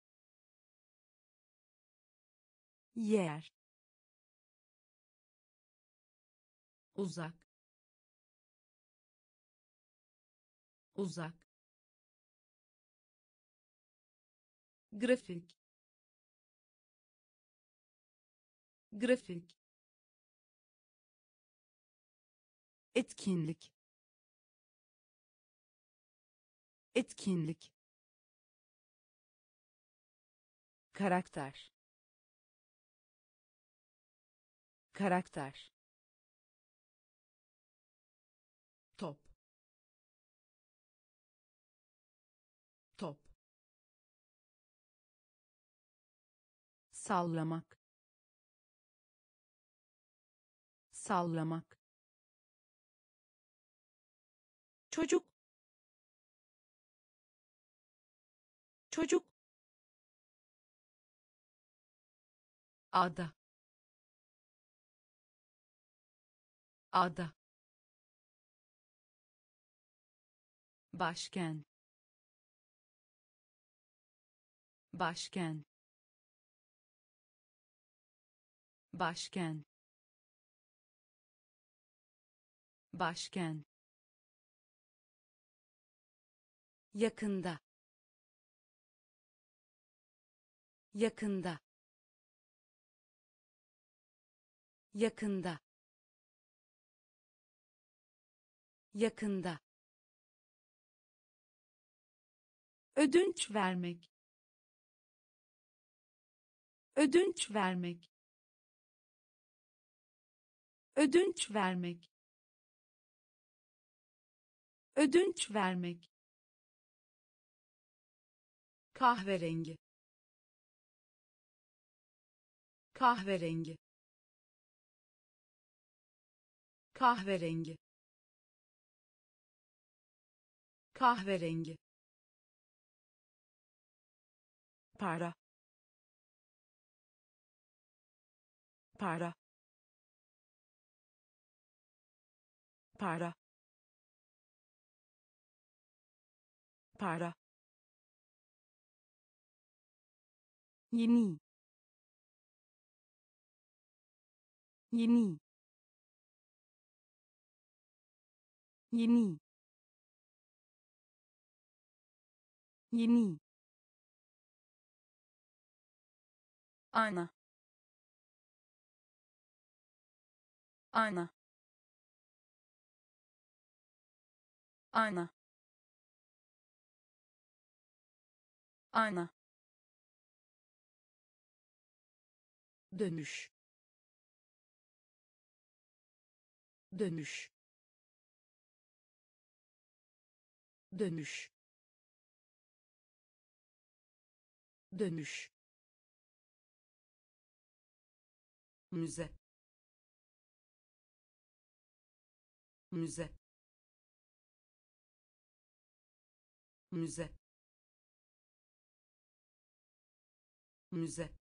yer, uzak, uzak, grafik, grafik, etkinlik, etkinlik, karakter, karakter, top, top, sallamak, sallamak, çocuk, çocuk, ada, ada, başkent, başkent, başkent, başkent, yakında, yakında, yakında, yakında, ödünç vermek, ödünç vermek, ödünç vermek, ödünç vermek, kahverengi, kahverengi, kahverengi, kahverengi, para, para, para, para, yeni, yeni, yeni, yeni, ana, ana, ana, ana, dönüş, dönüş, dönüş dönüş müze müze müze müze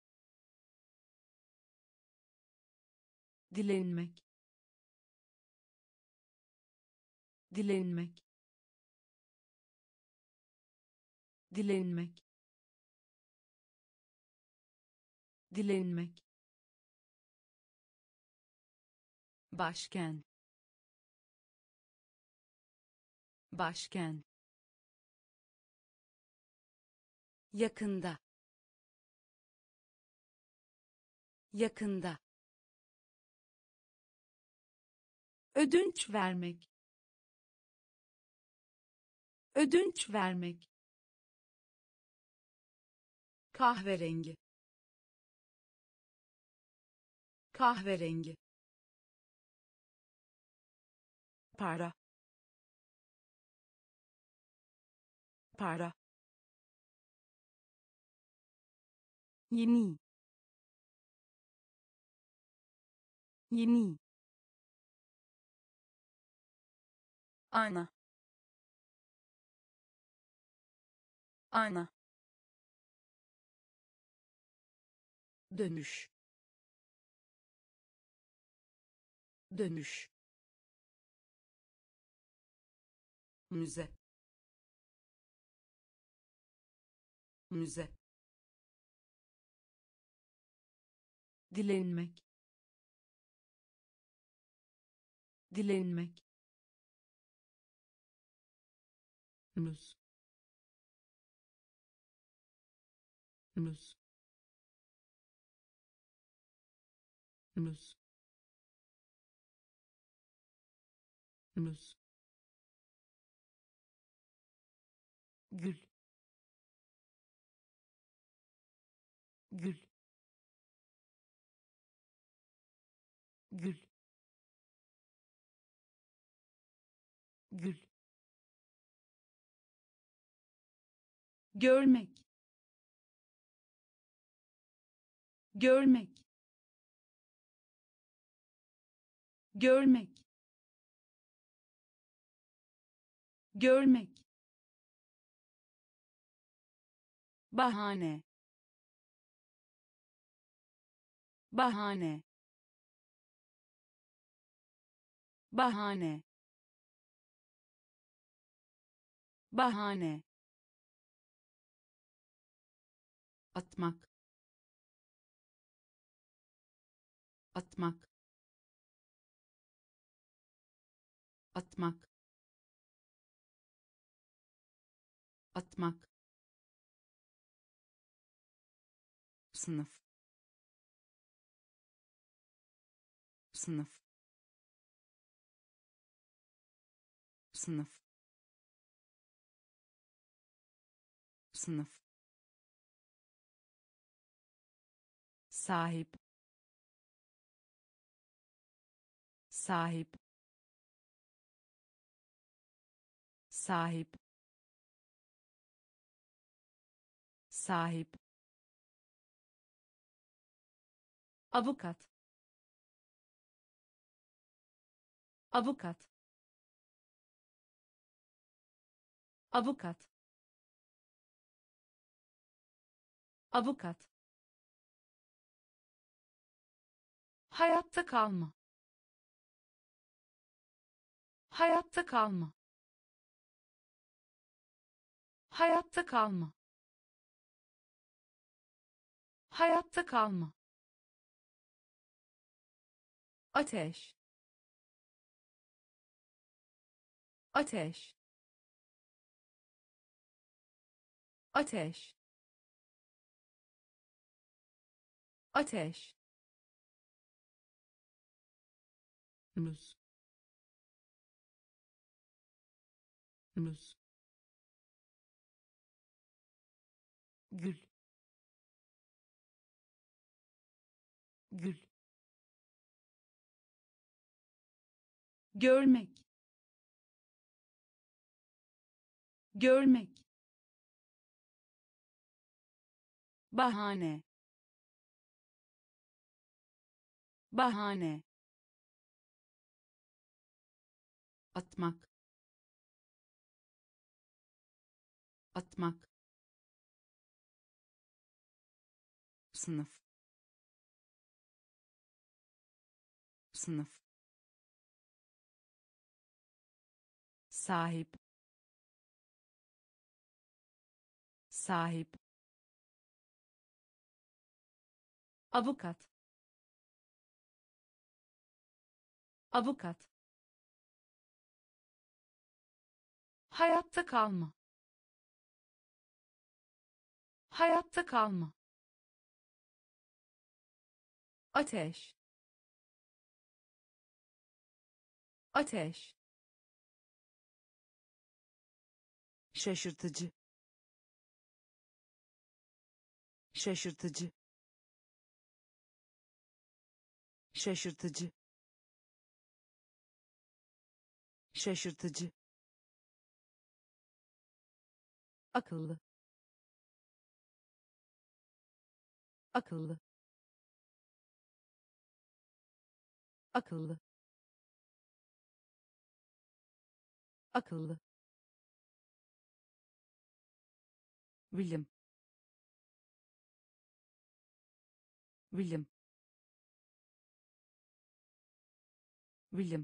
dilenmek dilenmek dilenmek dilenmek başkent başkent yakında yakında ödünç vermek ödünç vermek kahverengi kahverengi para para yeni yeni Ayna. Ayna. dönüş dönüş müze müze dilenmek dilenmek muz muz muz muz gül gül gül gül görmek görmek görmek görmek bahane bahane bahane bahane atmak atmak atmak atmak sınıf sınıf sınıf sınıf sahip sahip sahip sahip avukat avukat avukat avukat hayatta kalma hayatta kalma hayatta kalma hayatta kalma ateş ateş ateş ateş muz muz gül gül görmek görmek, bahane, bahane, atmak, atmak, sınıf, sınıf, sahip, sahip, avukat, avukat, hayatta kalma, hayatta kalma, ateş, ateş, şaşırtıcı, şaşırtıcı, şaşırtıcı, şaşırtıcı, akıllı, akıllı, akıllı, akıllı, bilim, bilim, bilim,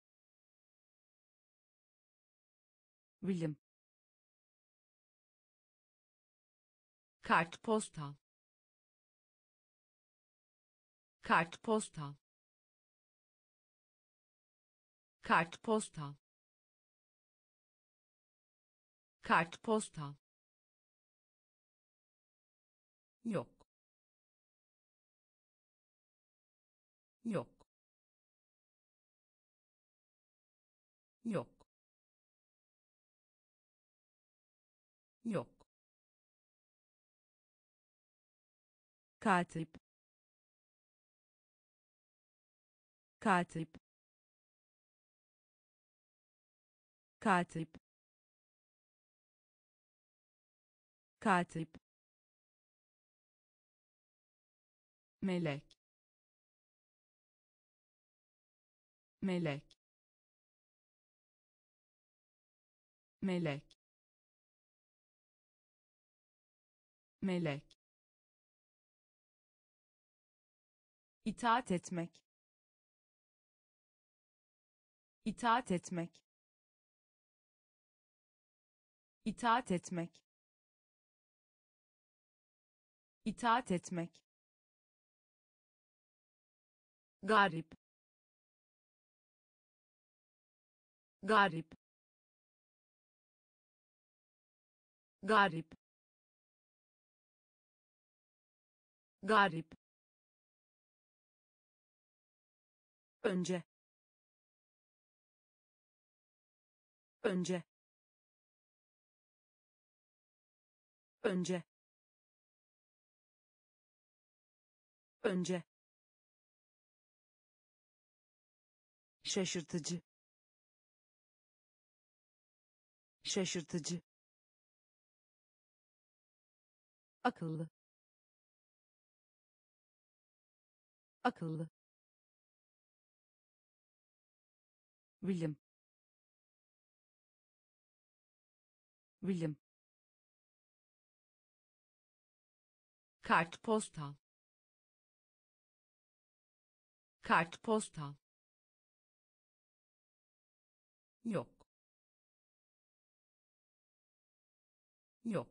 bilim, kartpostal, kartpostal, kartpostal, kartpostal, yok, yok, yok, yok, katip, katip, katip, katip, melek, melek, melek, melek, itaat etmek, itaat etmek, itaat etmek, itaat etmek, garip, garip, garip, garip, önce, önce, önce, önce, şaşırtıcı, şaşırtıcı, akıllı, akıllı, bilim, bilim, kartpostal, kartpostal, yok, yok,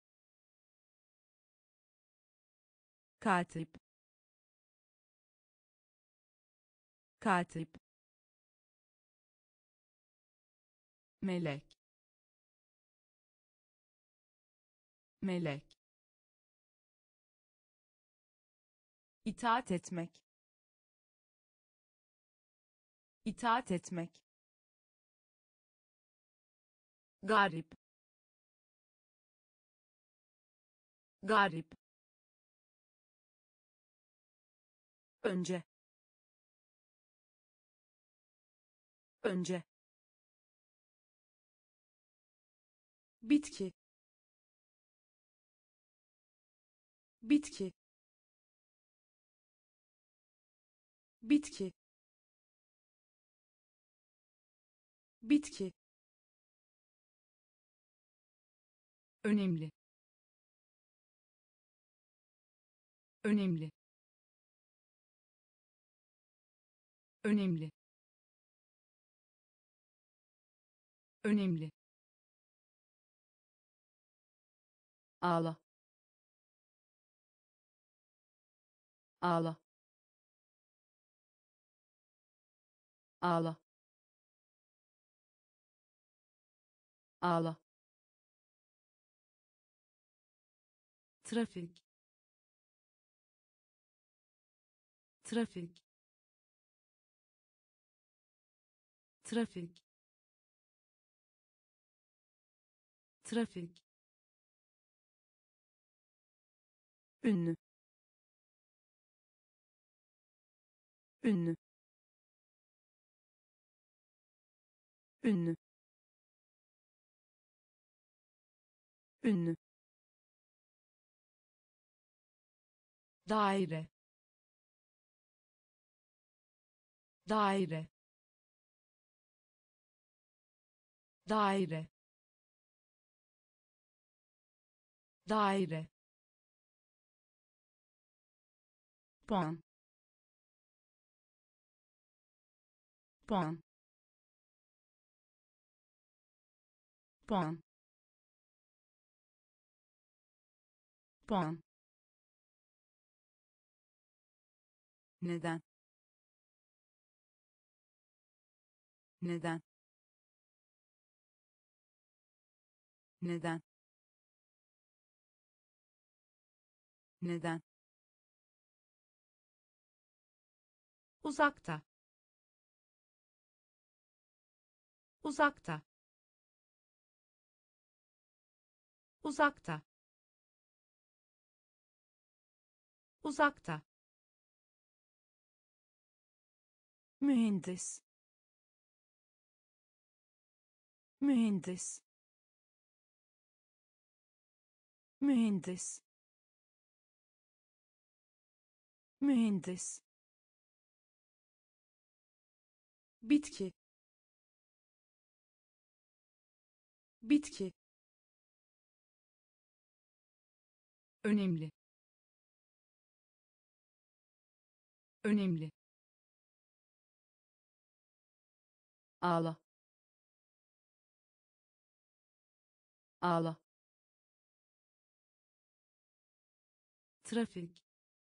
katip, katip, melek, melek, itaat etmek, itaat etmek, garip, garip, önce, önce, bitki bitki bitki bitki önemli, önemli, önemli, önemli, ağla, ağla, ağla, ağla, trafik, trafik, trafik, trafik, ünlü, ünlü, ünlü, ünlü, daire, daire, daire, daire, puan puan puan puan neden, neden, neden, neden, uzakta uzakta uzakta uzakta mühendis mühendis mühendis mühendis bitki bitki önemli, önemli, ağla, ağla, trafik,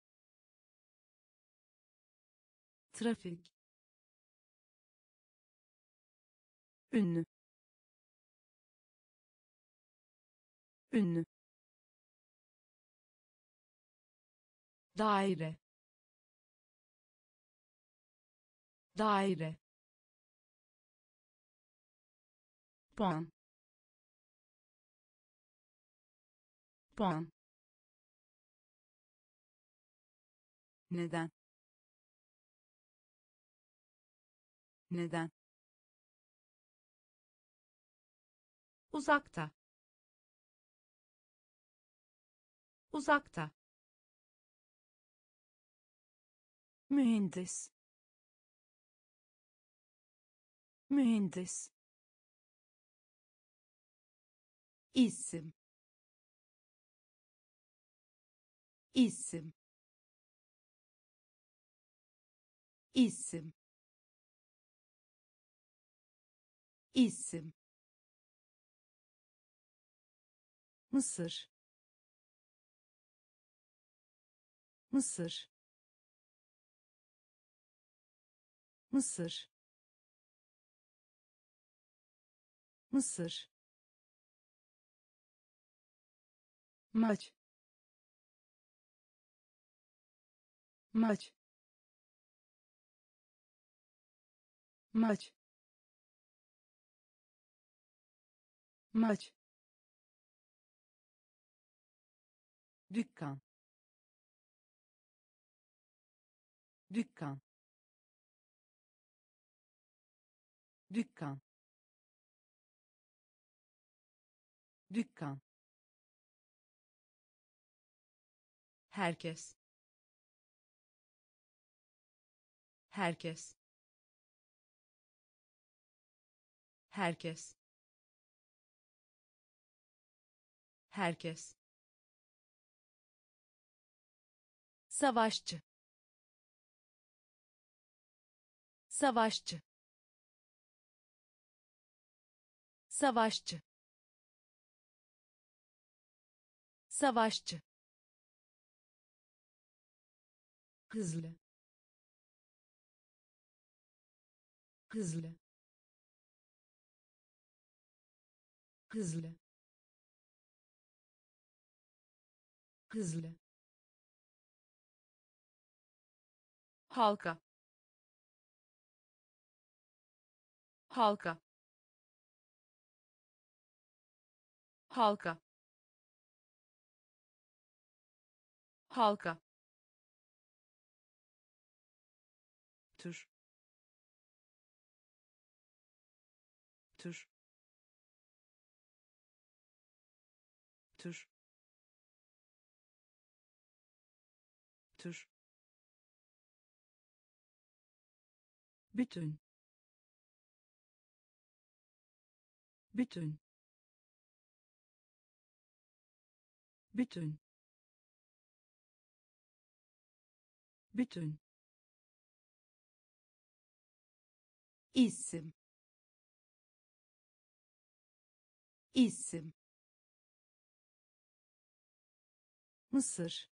trafik, ünlü, ünlü, daire, daire, puan puan neden, neden, uzakta uzakta mühendis mühendis isim, isim, isim, isim, Mısır Mısır Mısır Mısır maç maç maç maç dükkan, dükkan, dükkan, dükkan, herkes, herkes, herkes, herkes, savaşçı, savaşçı, savaşçı, savaşçı, hızlı, hızlı, hızlı, hızlı, halka, halka, halka, halka, tür, tür, tür, tür, bütün, bütün, bütün, bütün, isim, isim, Mısır,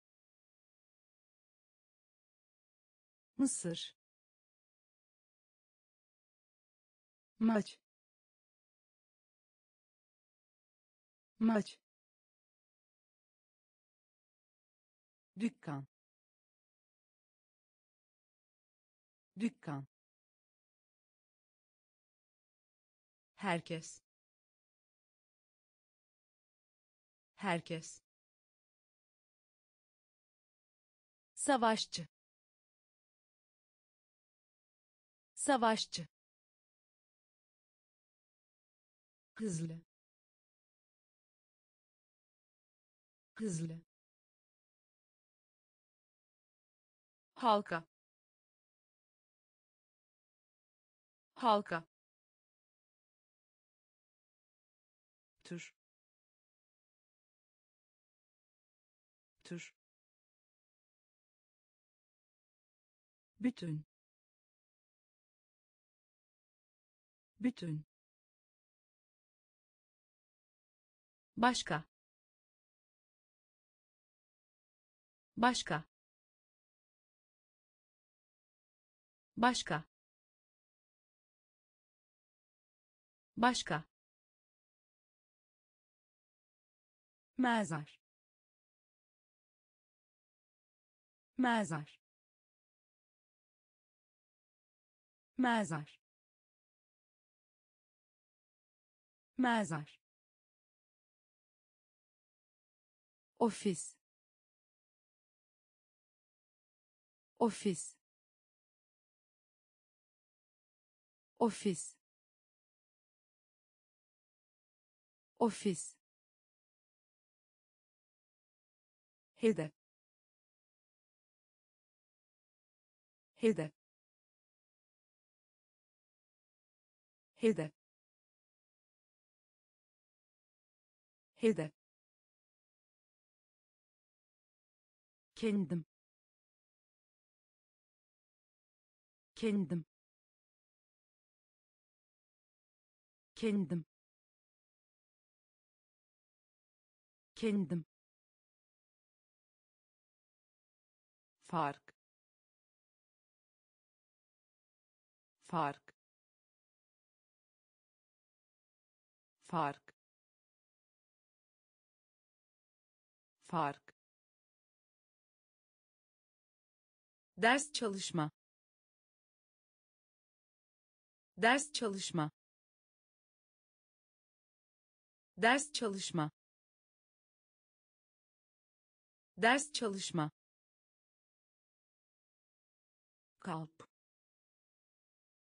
Mısır, maç, maç, dükkan, dükkan, herkes, herkes, savaşçı, savaşçı, hızlı, hızlı, halka, halka, tür, tür, bütün, bütün, başka, başka, başka, başka, mezar, mezar, mezar, mezar, ofis, ofis, ofis, ofis, hedef, hedef, hedef, hedef, kendim, kendim, kendim, kendim, fark, fark, fark, fark, ders çalışma, ders çalışma, ders çalışma, ders çalışma, kalp,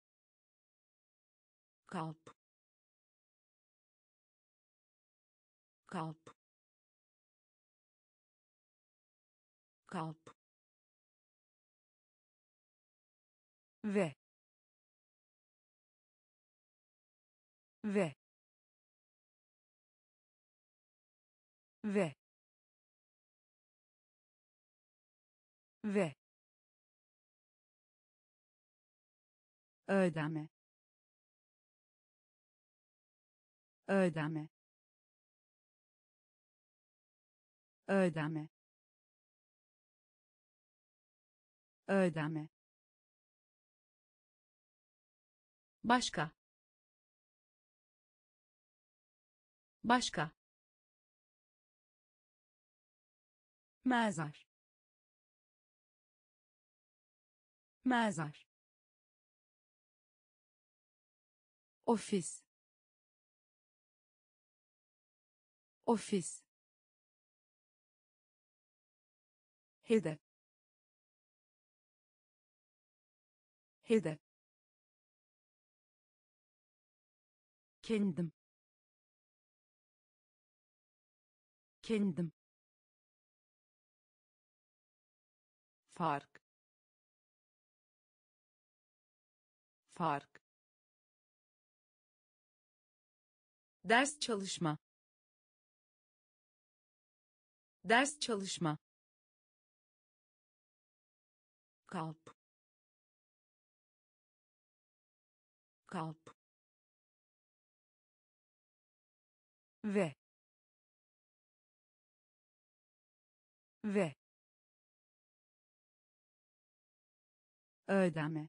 kalp, kalp kalp ve ve ve ve ödeme ödeme ödeme ödeme başka başka mezar mezar ofis ofis hedef hedef kendim kendim fark fark ders çalışma ders çalışma kalp kalp ve ve ödeme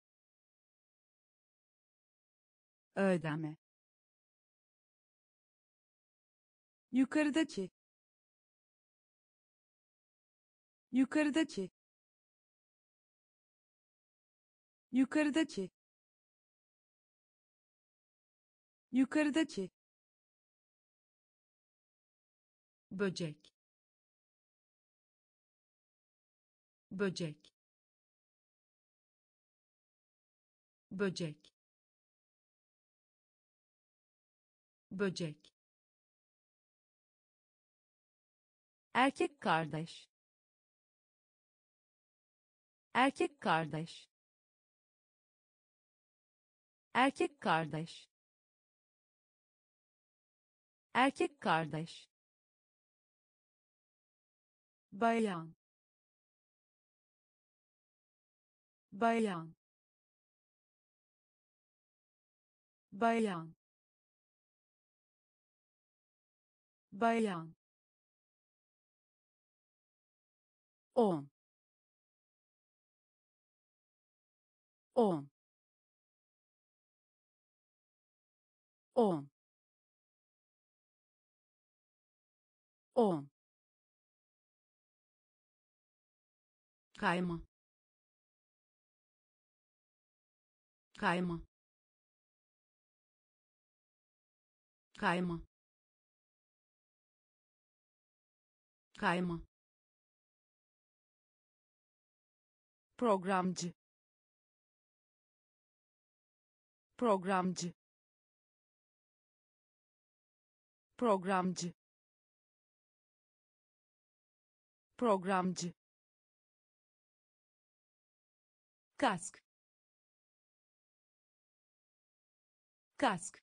ödeme yukarıdaki yukarıdaki yukarıdaki yukarıdaki böcek böcek böcek böcek erkek kardeş erkek kardeş erkek kardeş erkek kardeş bayan bayan bayan bayan on on on on kayma kayma kayma kayma programcı programcı programcı programcı kask kask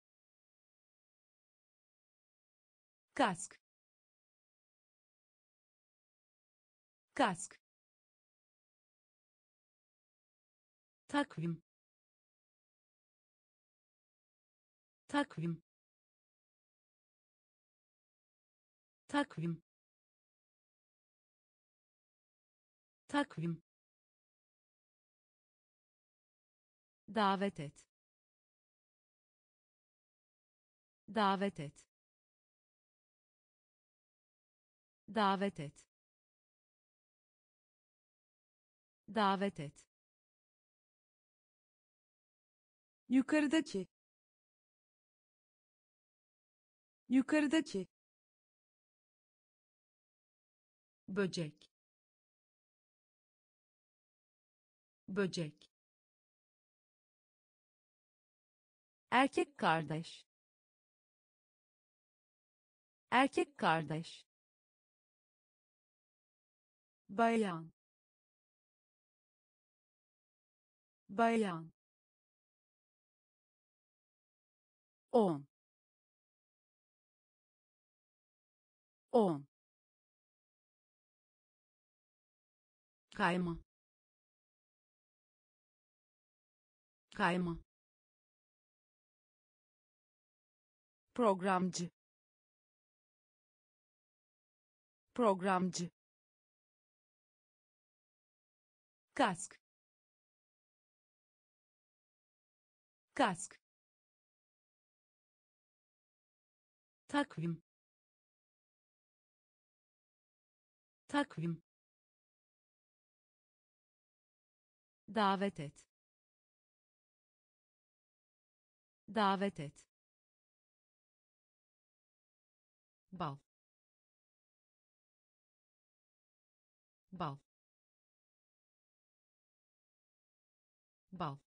kask kask takvim takvim takvim takvim davet et davet et davet et davet et yukarıdaki yukarıdaki böcek böcek erkek kardeş erkek kardeş, bayan, bayan, on, on, kayma, kayma, programcı, programcı, kask, kask, takvim, takvim, davet et, davet et, bal, bal, bal,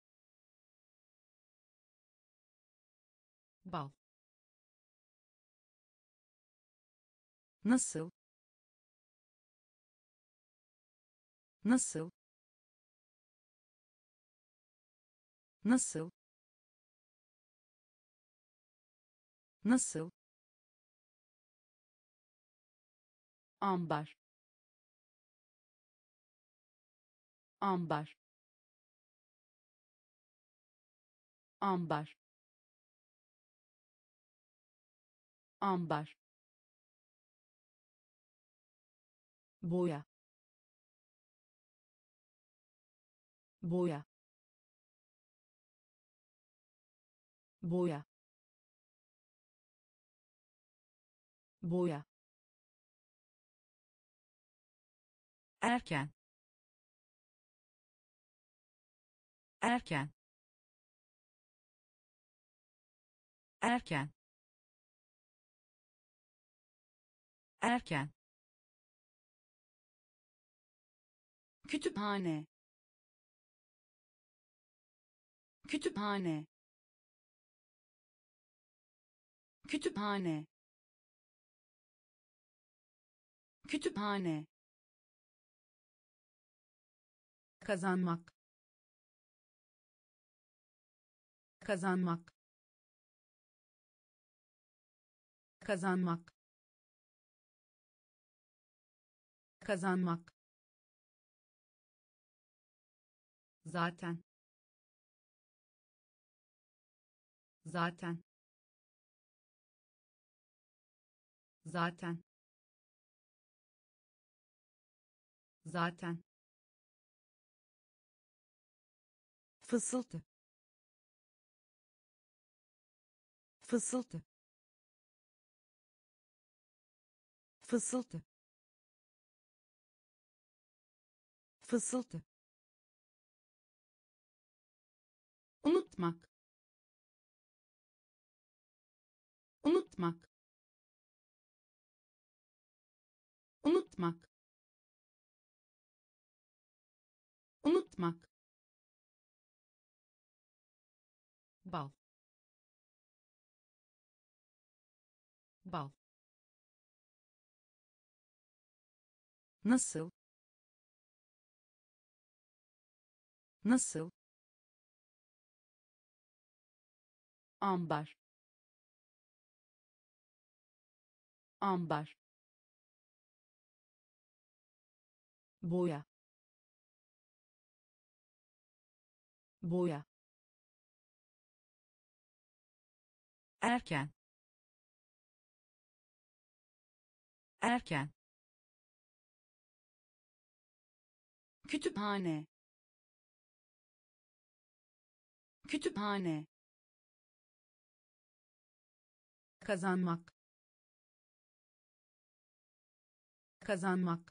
bal, nasıl, nasıl, nasıl, nasıl, ambar, ambar, ambar, ambar, boya, boya, boya, boya, erken, erken, erken, erken, kütüphane, kütüphane, kütüphane, kütüphane, kazanmak, kazanmak, kazanmak, kazanmak, zaten, zaten, zaten, zaten, fısıltı, fısıltı, fısıltı, fısıltı, unutmak, unutmak, unutmak, unutmak, bal, bal, nasıl, nasıl, ambar, ambar, boya, boya, erken, erken, kütüphane, kütüphane, kazanmak, kazanmak,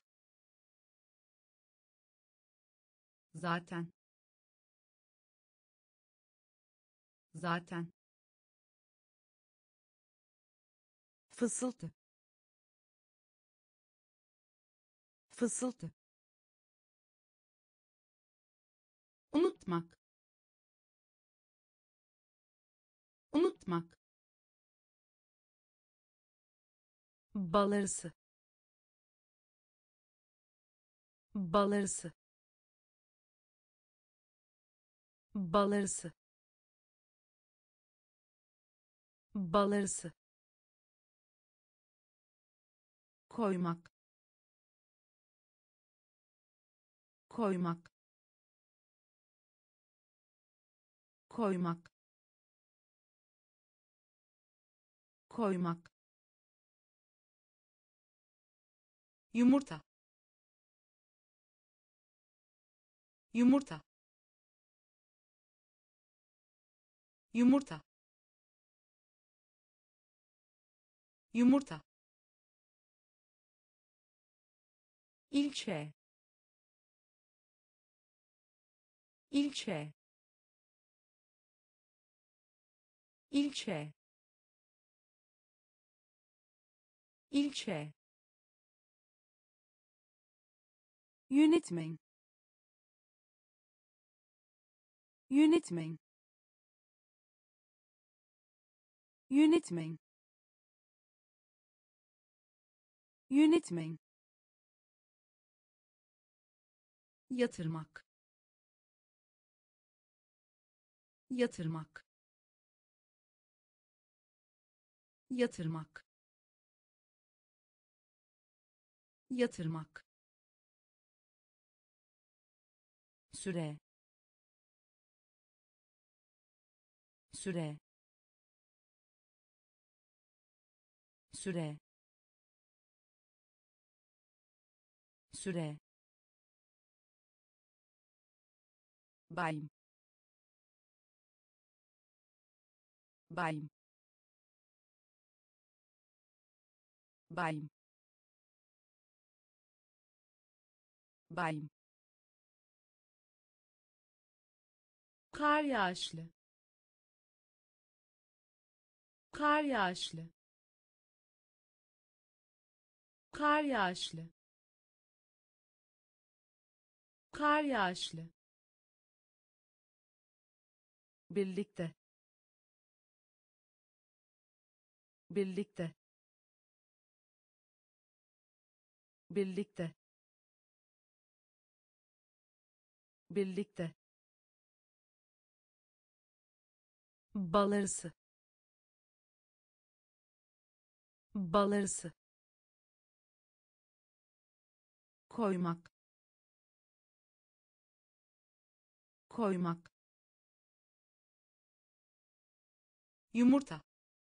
zaten, zaten, fısıltı, fısıltı, unutmak, unutmak, bal arısı, bal arısı, bal arısı, bal arısı, koymak, koymak, koymak, koymak, yumurta, yumurta, yumurta, yumurta, ilçe, ilçe, ilçe, ilçe, yönetmen, yönetmen, yönetmen, yönetmen, yatırmak, yatırmak, yatırmak, yatırmak, süre, süre, süre, süre, bayım, bayım, bayım, bayım, kar yağışlı, kar yağışlı, kar yağışlı, kar yağışlı, birlikte, birlikte, birlikte, birlikte, bal arısı, bal arısı, koymak, koymak, yumurta,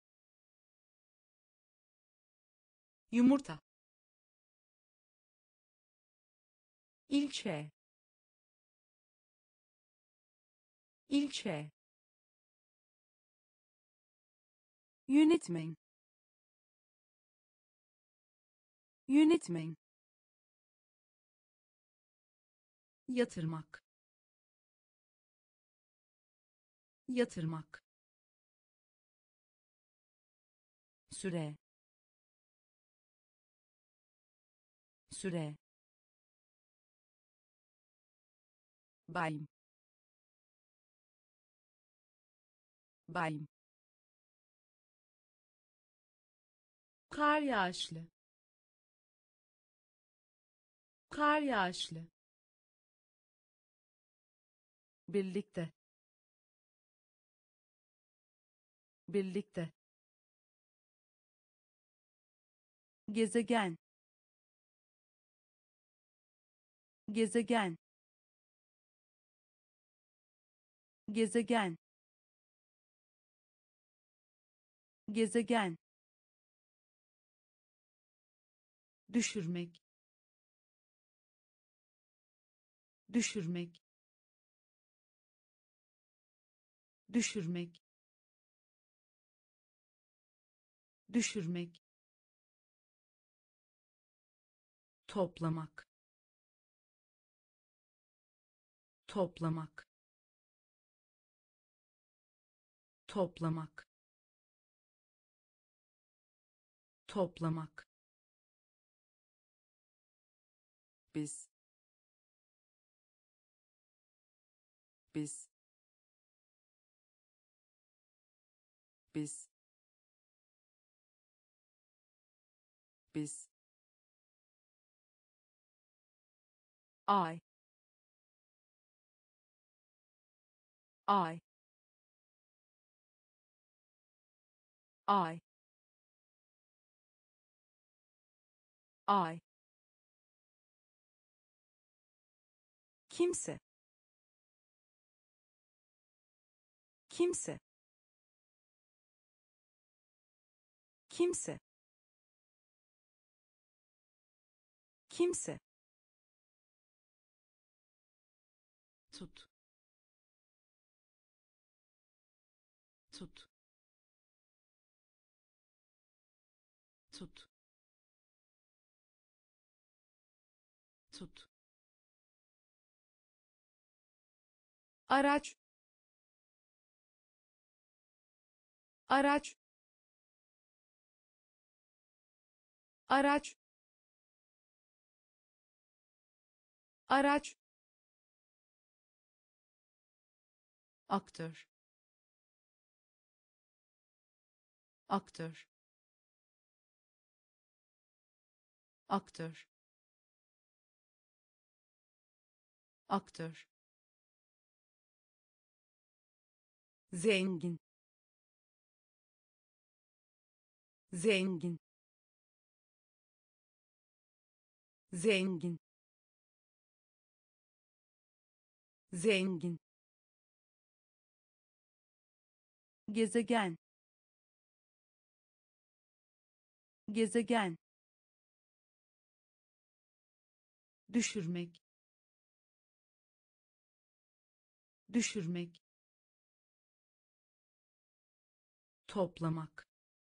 yumurta, ilçe, ilçe, yönetmen, yönetmen, yatırmak, yatırmak, süre, süre, bayım, bayım, kar yağışlı, kar yağışlı, birlikte, birlikte, gezegen, gezegen, gezegen, gezegen, düşürmek, düşürmek, düşürmek, düşürmek, toplamak, toplamak, toplamak, toplamak, biz, biz, biz, Biz. Ay. Ay. Ay. Ay. Kimse. Kimse. Kimse. Kimse. Tut. Tut. Tut. Tut. Araç. Araç. Araç. Araç. Aktör. Aktör. Aktör. Aktör. Zengin. Zengin. Zengin. Zengin. Gezegen. Gezegen. Düşürmek. Düşürmek. Toplamak.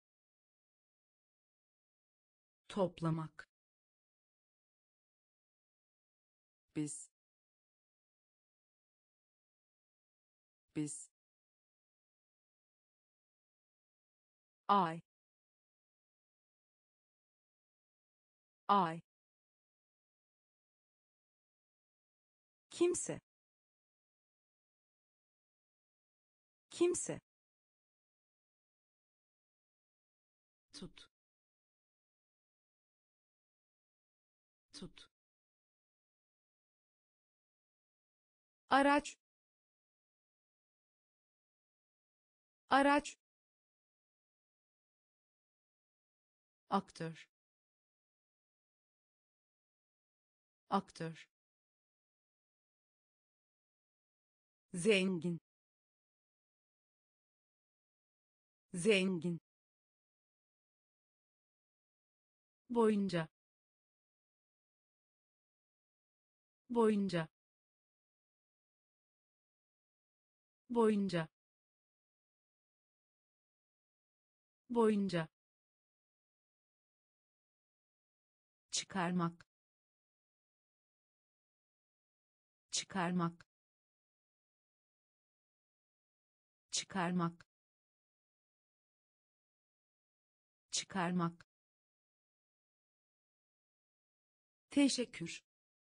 Toplamak. Biz. Biz. Ay. Ay. Kimse. Kimse. Tut. Tut. Araç. Araç. Aktör. Aktör. Zengin. Zengin. Boyunca. Boyunca. Boyunca. Boyunca. Çıkarmak. Çıkarmak. Çıkarmak. Çıkarmak. Teşekkür.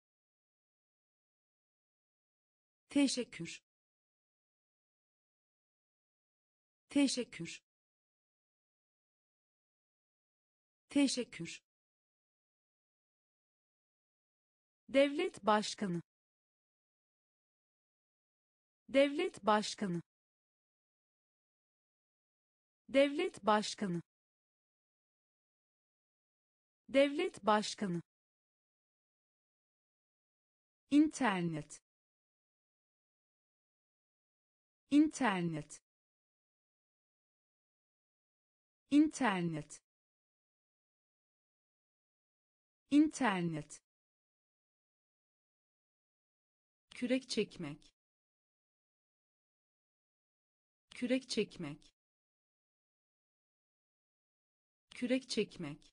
Teşekkür. Teşekkür. Teşekkür. Devlet başkanı. Devlet başkanı. Devlet başkanı. Devlet başkanı. İnternet. İnternet. İnternet. İnternet. Kürek çekmek. Kürek çekmek. Kürek çekmek.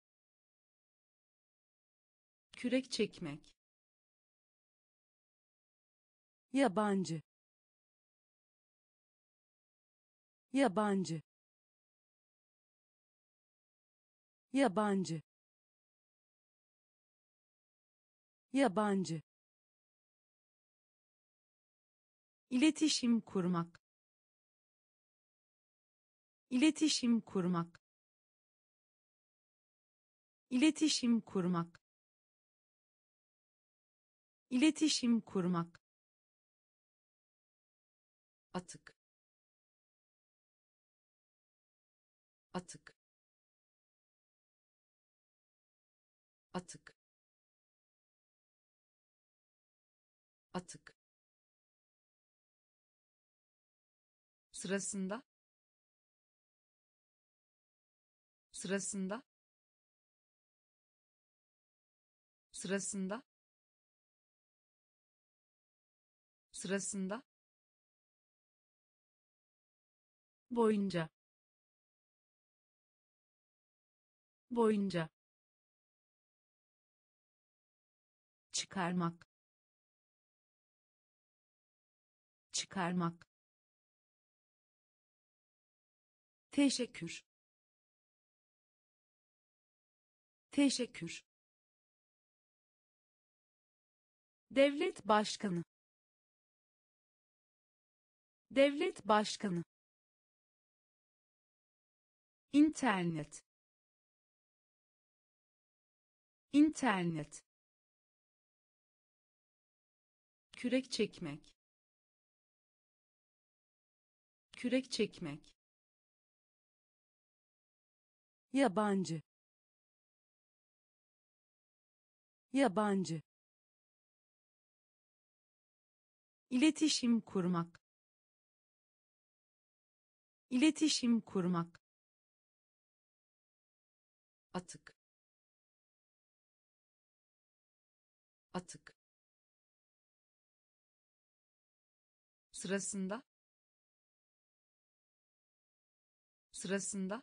Kürek çekmek. Yabancı. Yabancı. Yabancı. Yabancı. İletişim kurmak. İletişim kurmak. İletişim kurmak. İletişim kurmak. Atık. Atık. Atık. Atık. Sırasında. Sırasında. Sırasında. Sırasında. Boyunca. Boyunca. Çıkarmak. Çıkarmak. Teşekkür. Teşekkür. Devlet başkanı. Devlet başkanı. İnternet. İnternet. Kürek çekmek. Kürek çekmek. Yabancı. Yabancı. İletişim kurmak. İletişim kurmak. Atık. Atık. Sırasında. Sırasında.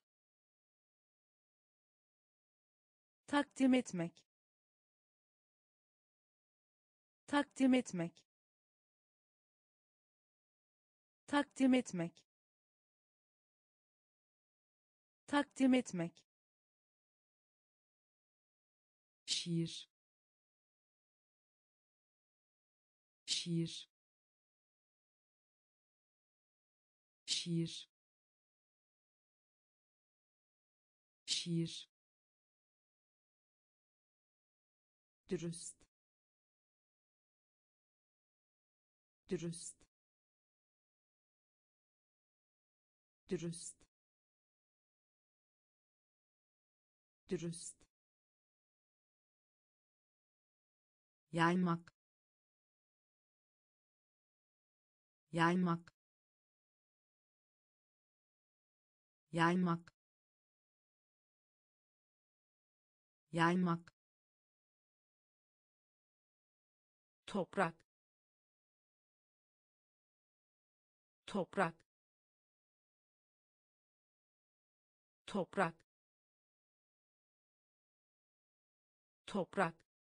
Takdim etmek. Takdim etmek. Takdim etmek. Takdim etmek. Şiir. Şiir. Şiir. Şiir. Dürüst. Dürüst. Dürüst. Dürüst. Yaymak. Yaymak. Yaymak. Yaymak. Toprak. Toprak. Toprak. Toprak.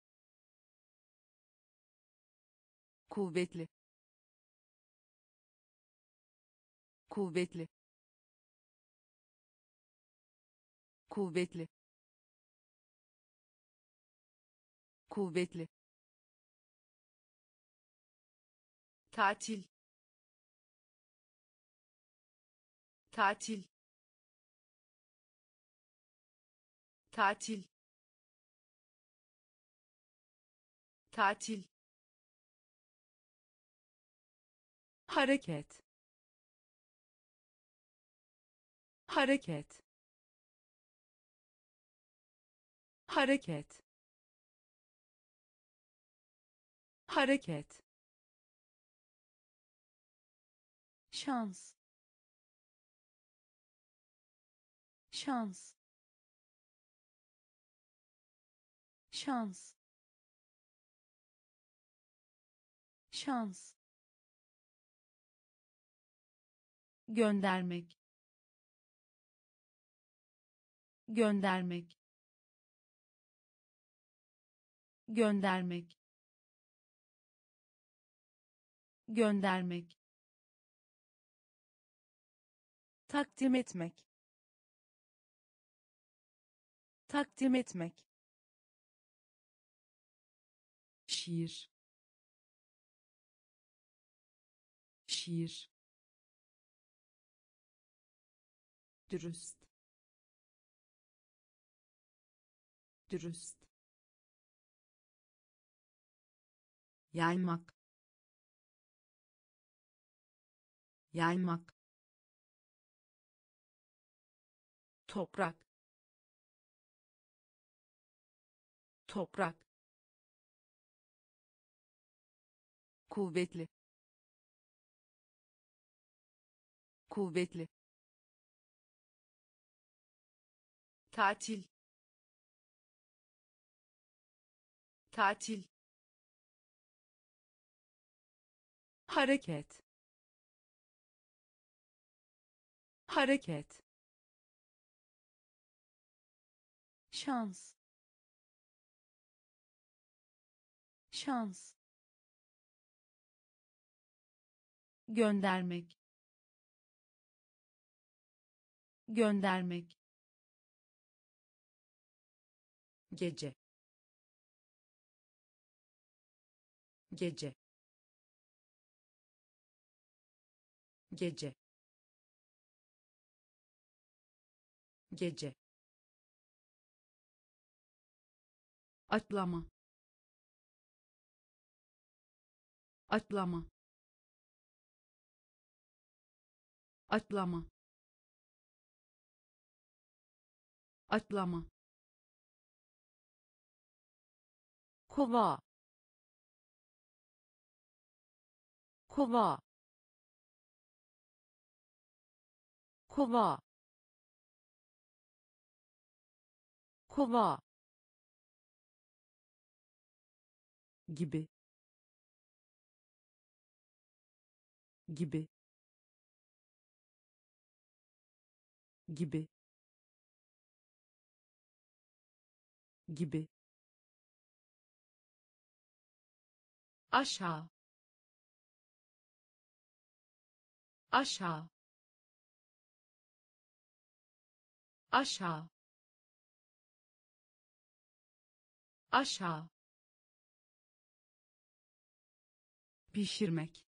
Kuvvetli. Kuvvetli. Kuvvetli. Kuvvetli. Tatil. Tatil. Tatil. Tatil. Hareket. Hareket. Hareket. Hareket. Şans. Şans. Şans. Şans. Göndermek. Göndermek. Göndermek. Göndermek. Takdim etmek. Takdim etmek. Şiir. Şiir. Dürüst. dürüst, yaymak, yaymak, toprak, toprak, kuvvetli, kuvvetli, tatil, tatil, hareket, hareket, şans, şans, göndermek, göndermek, gece, gece, gece, gece, atlama, atlama, atlama, atlama, kova, kova, kova, kova, gibi, gibi, gibi, gibi, aşağı, aşağı, aşağı, aşağı, pişirmek,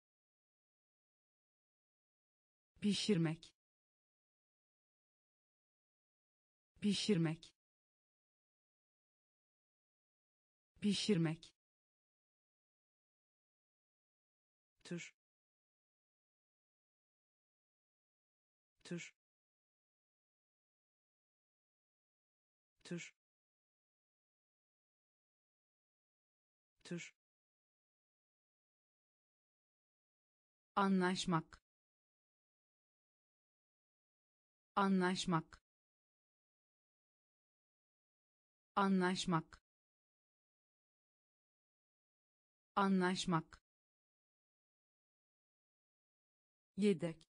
pişirmek, pişirmek, pişirmek, tür, tür, tür, tür, anlaşmak, anlaşmak, anlaşmak, anlaşmak, yedek,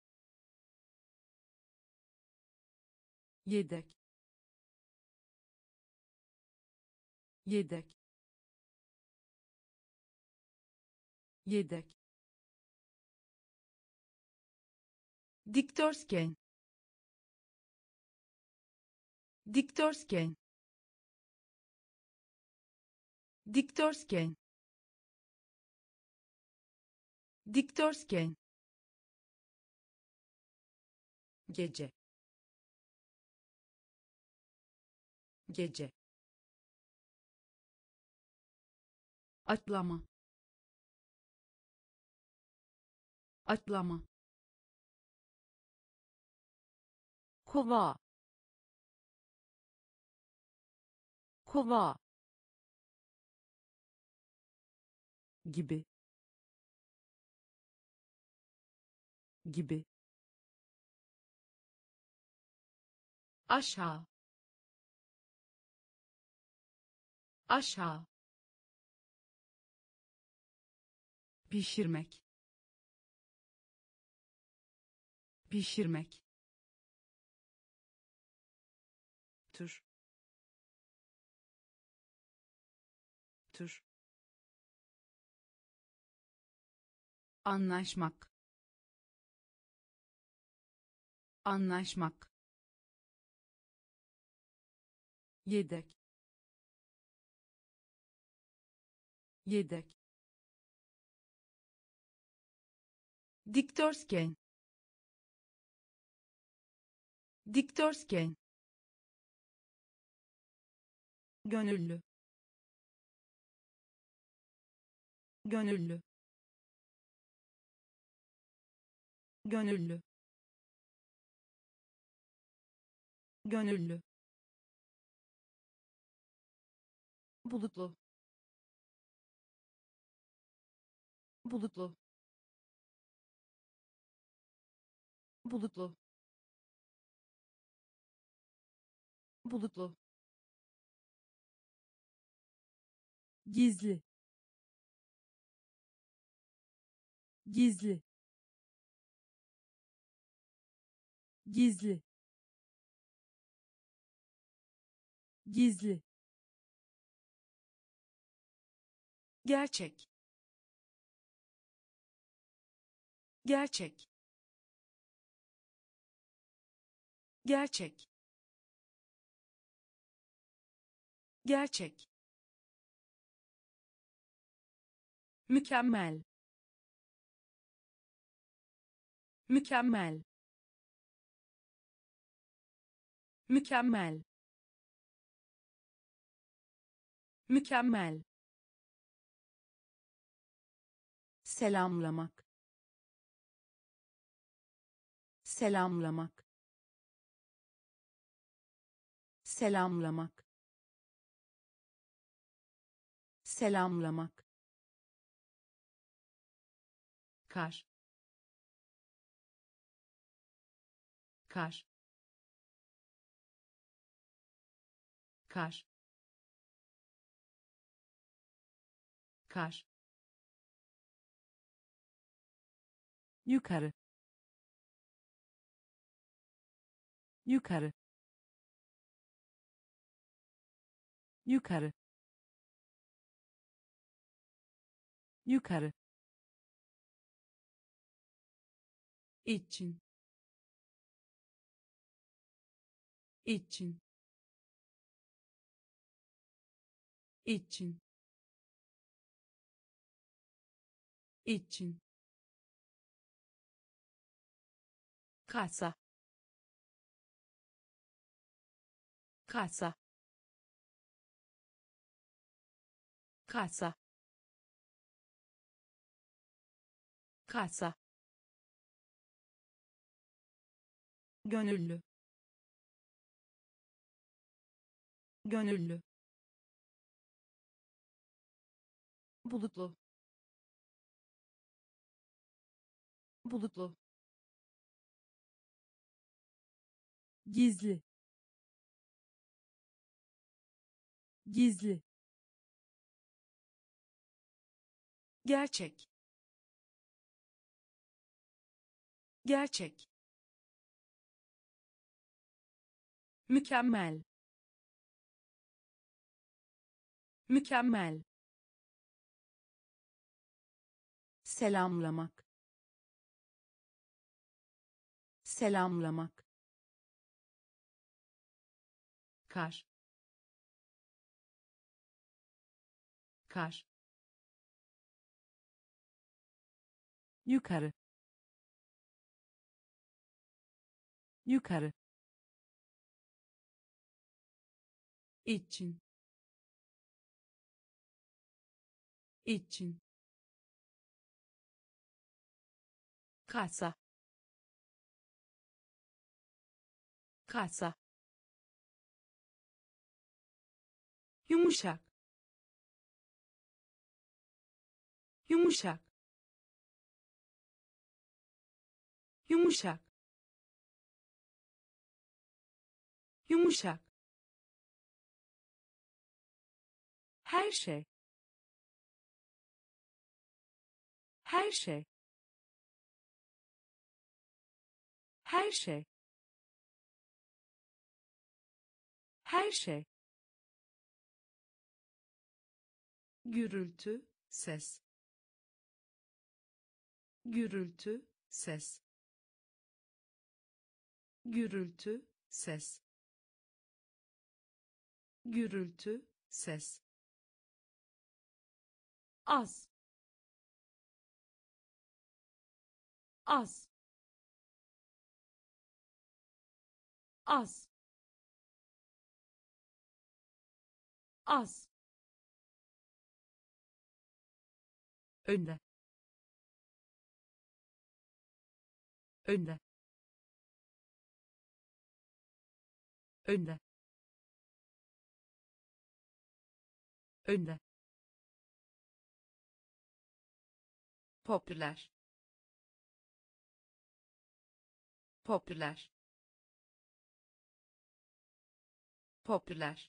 yedek, yedek, yedek, dikdörtgen, dikdörtgen, dikdörtgen, dikdörtgen, gece, gece, atlama, atlama, kova, kova, gibi, gibi, aşağı, aşağı, pişirmek, pişirmek, tür, tür, anlaşmak, anlaşmak, yedek, yedek, dikdörtgen, dikdörtgen, gönüllü, gönüllü, gönüllü, gönüllü, bulutlu, bulutlu, bulutlu, bulutlu, gizli, gizli, gizli, gizli, gerçek, gerçek, gerçek, gerçek, mükemmel, mükemmel, mükemmel, mükemmel, selamlamak, selamlamak, selamlamak, selamlamak, kar, kar, kar, kar, yukarı, yukarı, yukarı, yukarı, için, için, için, için, kasa, kasa, kasa, kasa, gönüllü, gönüllü, bulutlu, bulutlu, gizli, gizli, gerçek, gerçek, mükemmel, mükemmel, selamlamak, selamlamak, kar, kar, yukarı, yukarı, için, için, kasa, kasa, yumuşak, yumuşak, yumuşak, yumuşak, her şey, her şey, her şey, her şey, gürültü, ses, gürültü, ses, gürültü, ses, gürültü, ses, az, az, az, az, önde, önde, önde, önde, popüler, popüler, popüler,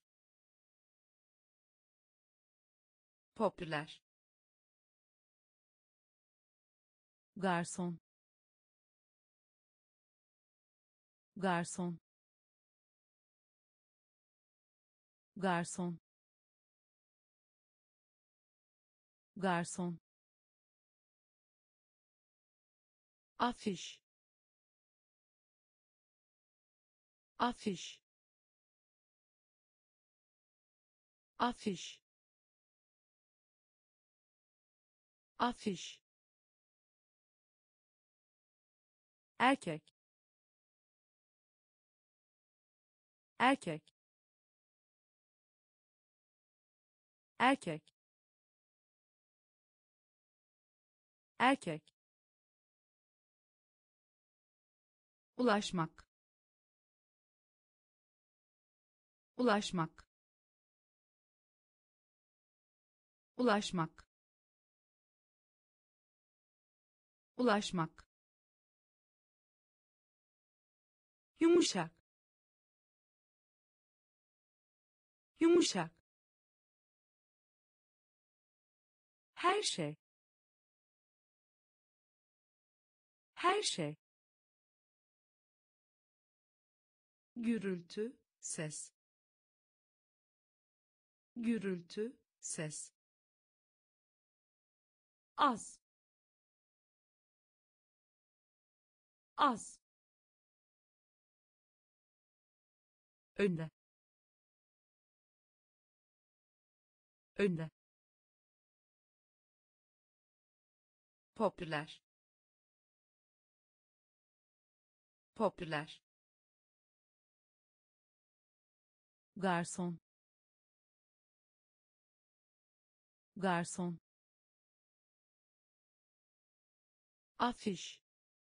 popüler, garson, garson, garson, garson, afiş, afiş, afiş, afiş, erkek, erkek, erkek, erkek, ulaşmak, ulaşmak, ulaşmak, ulaşmak, yumuşak, yumuşak, her şey, her şey, gürültü, ses, gürültü, ses, az, az, önde, önde, popüler, popüler, garson, garson, afiş,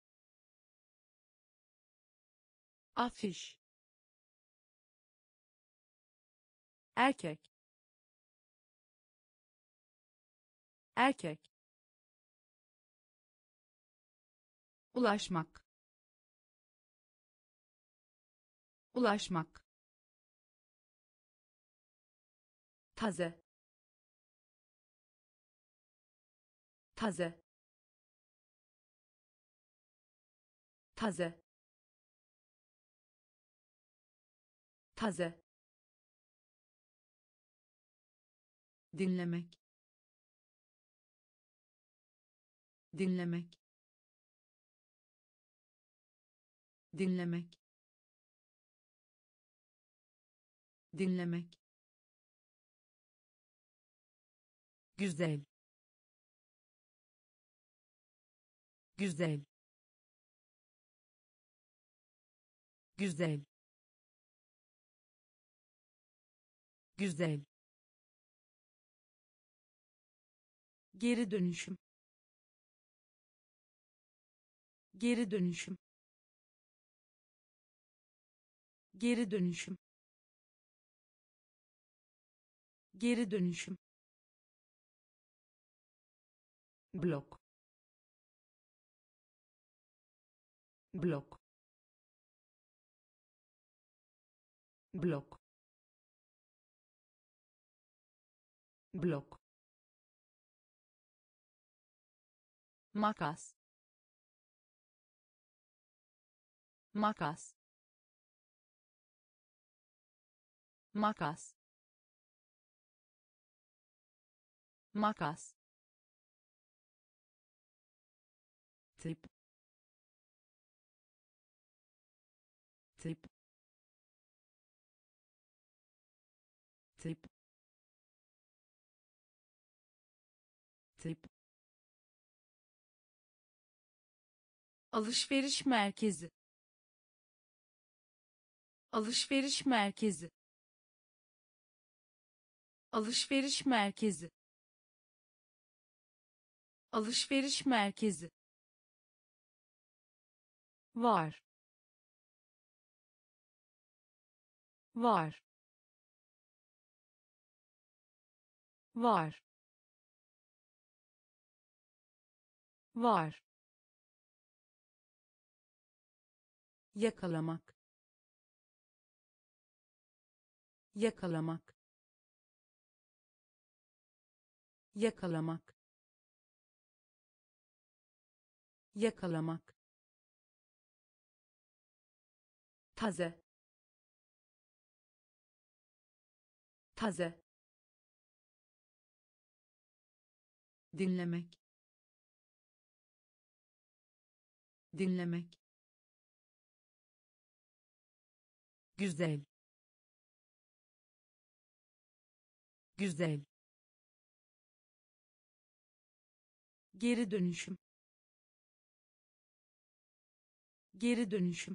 afiş, erkek, erkek, ulaşmak, ulaşmak, taze, taze, taze, taze, dinlemek, dinlemek, dinlemek, dinlemek, güzel, güzel, güzel, güzel, geri dönüşüm, geri dönüşüm, geri dönüşüm, geri dönüşüm, blok, blok, blok, blok, makas, makas, makas, makas, tip, tip, tip, tip, alışveriş merkezi, alışveriş merkezi, alışveriş merkezi, alışveriş merkezi, var, var, var, var, yakalamak, yakalamak, yakalamak, yakalamak, taze, taze, dinlemek, dinlemek, güzel, güzel, geri dönüşüm, geri dönüşüm,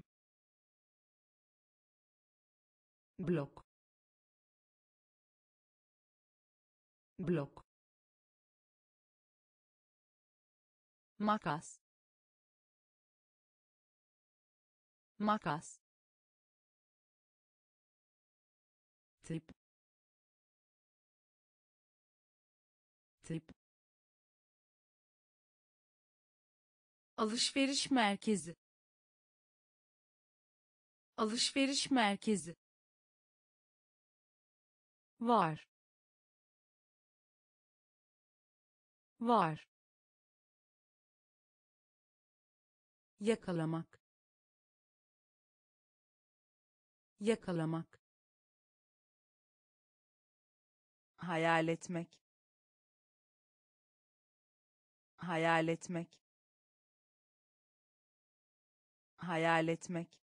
blok, blok, makas, makas, tip, tip, alışveriş merkezi, alışveriş merkezi, var, var, yakalamak, yakalamak, hayal etmek, hayal etmek, hayal etmek,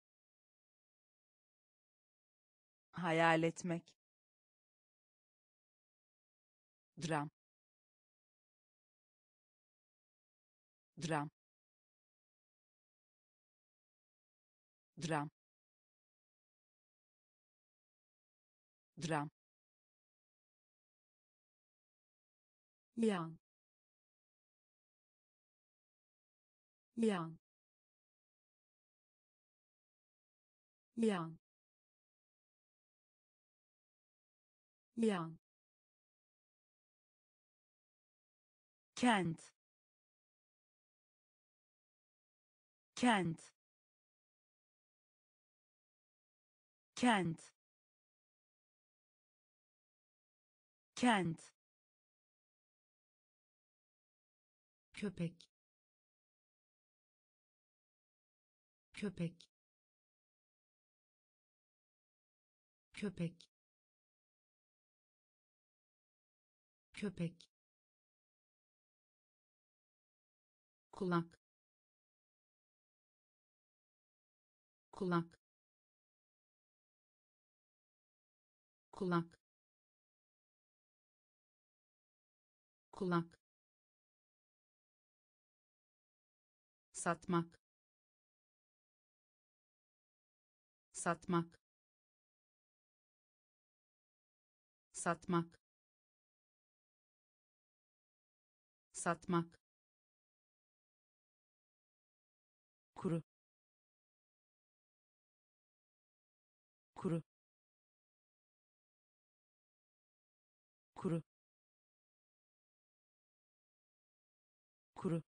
hayal etmek, dram, dram, dram, dram, yan, yan, yan, yan, kent, kent, kent, kent, köpek, köpek, köpek, köpek, kulak, kulak, kulak, kulak, satmak, satmak, satmak, satmak, kuru, kuru, kuru, kuru,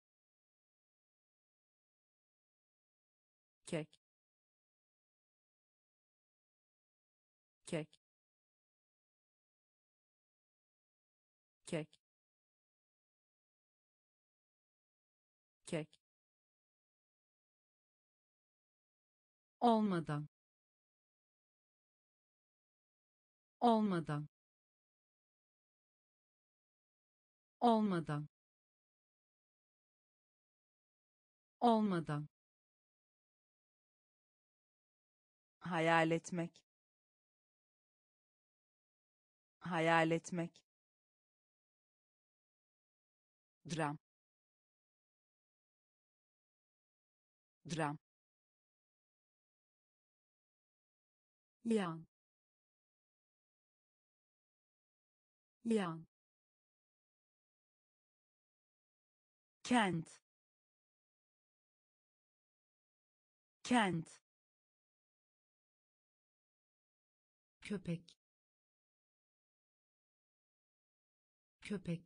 kek, kek, kek, kek, olmadan, olmadan, olmadan, olmadan, hayal etmek, hayal etmek, dram, dram, yan, yan, kent, kent, köpek, köpek,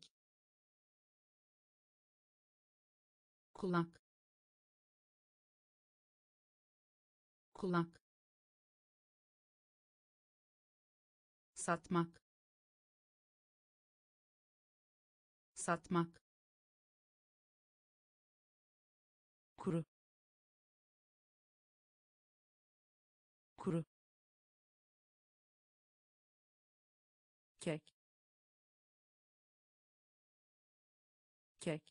kulak, kulak, satmak, satmak, kuru, kuru, kek, kek,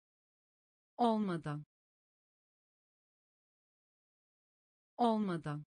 olmadan, olmadan,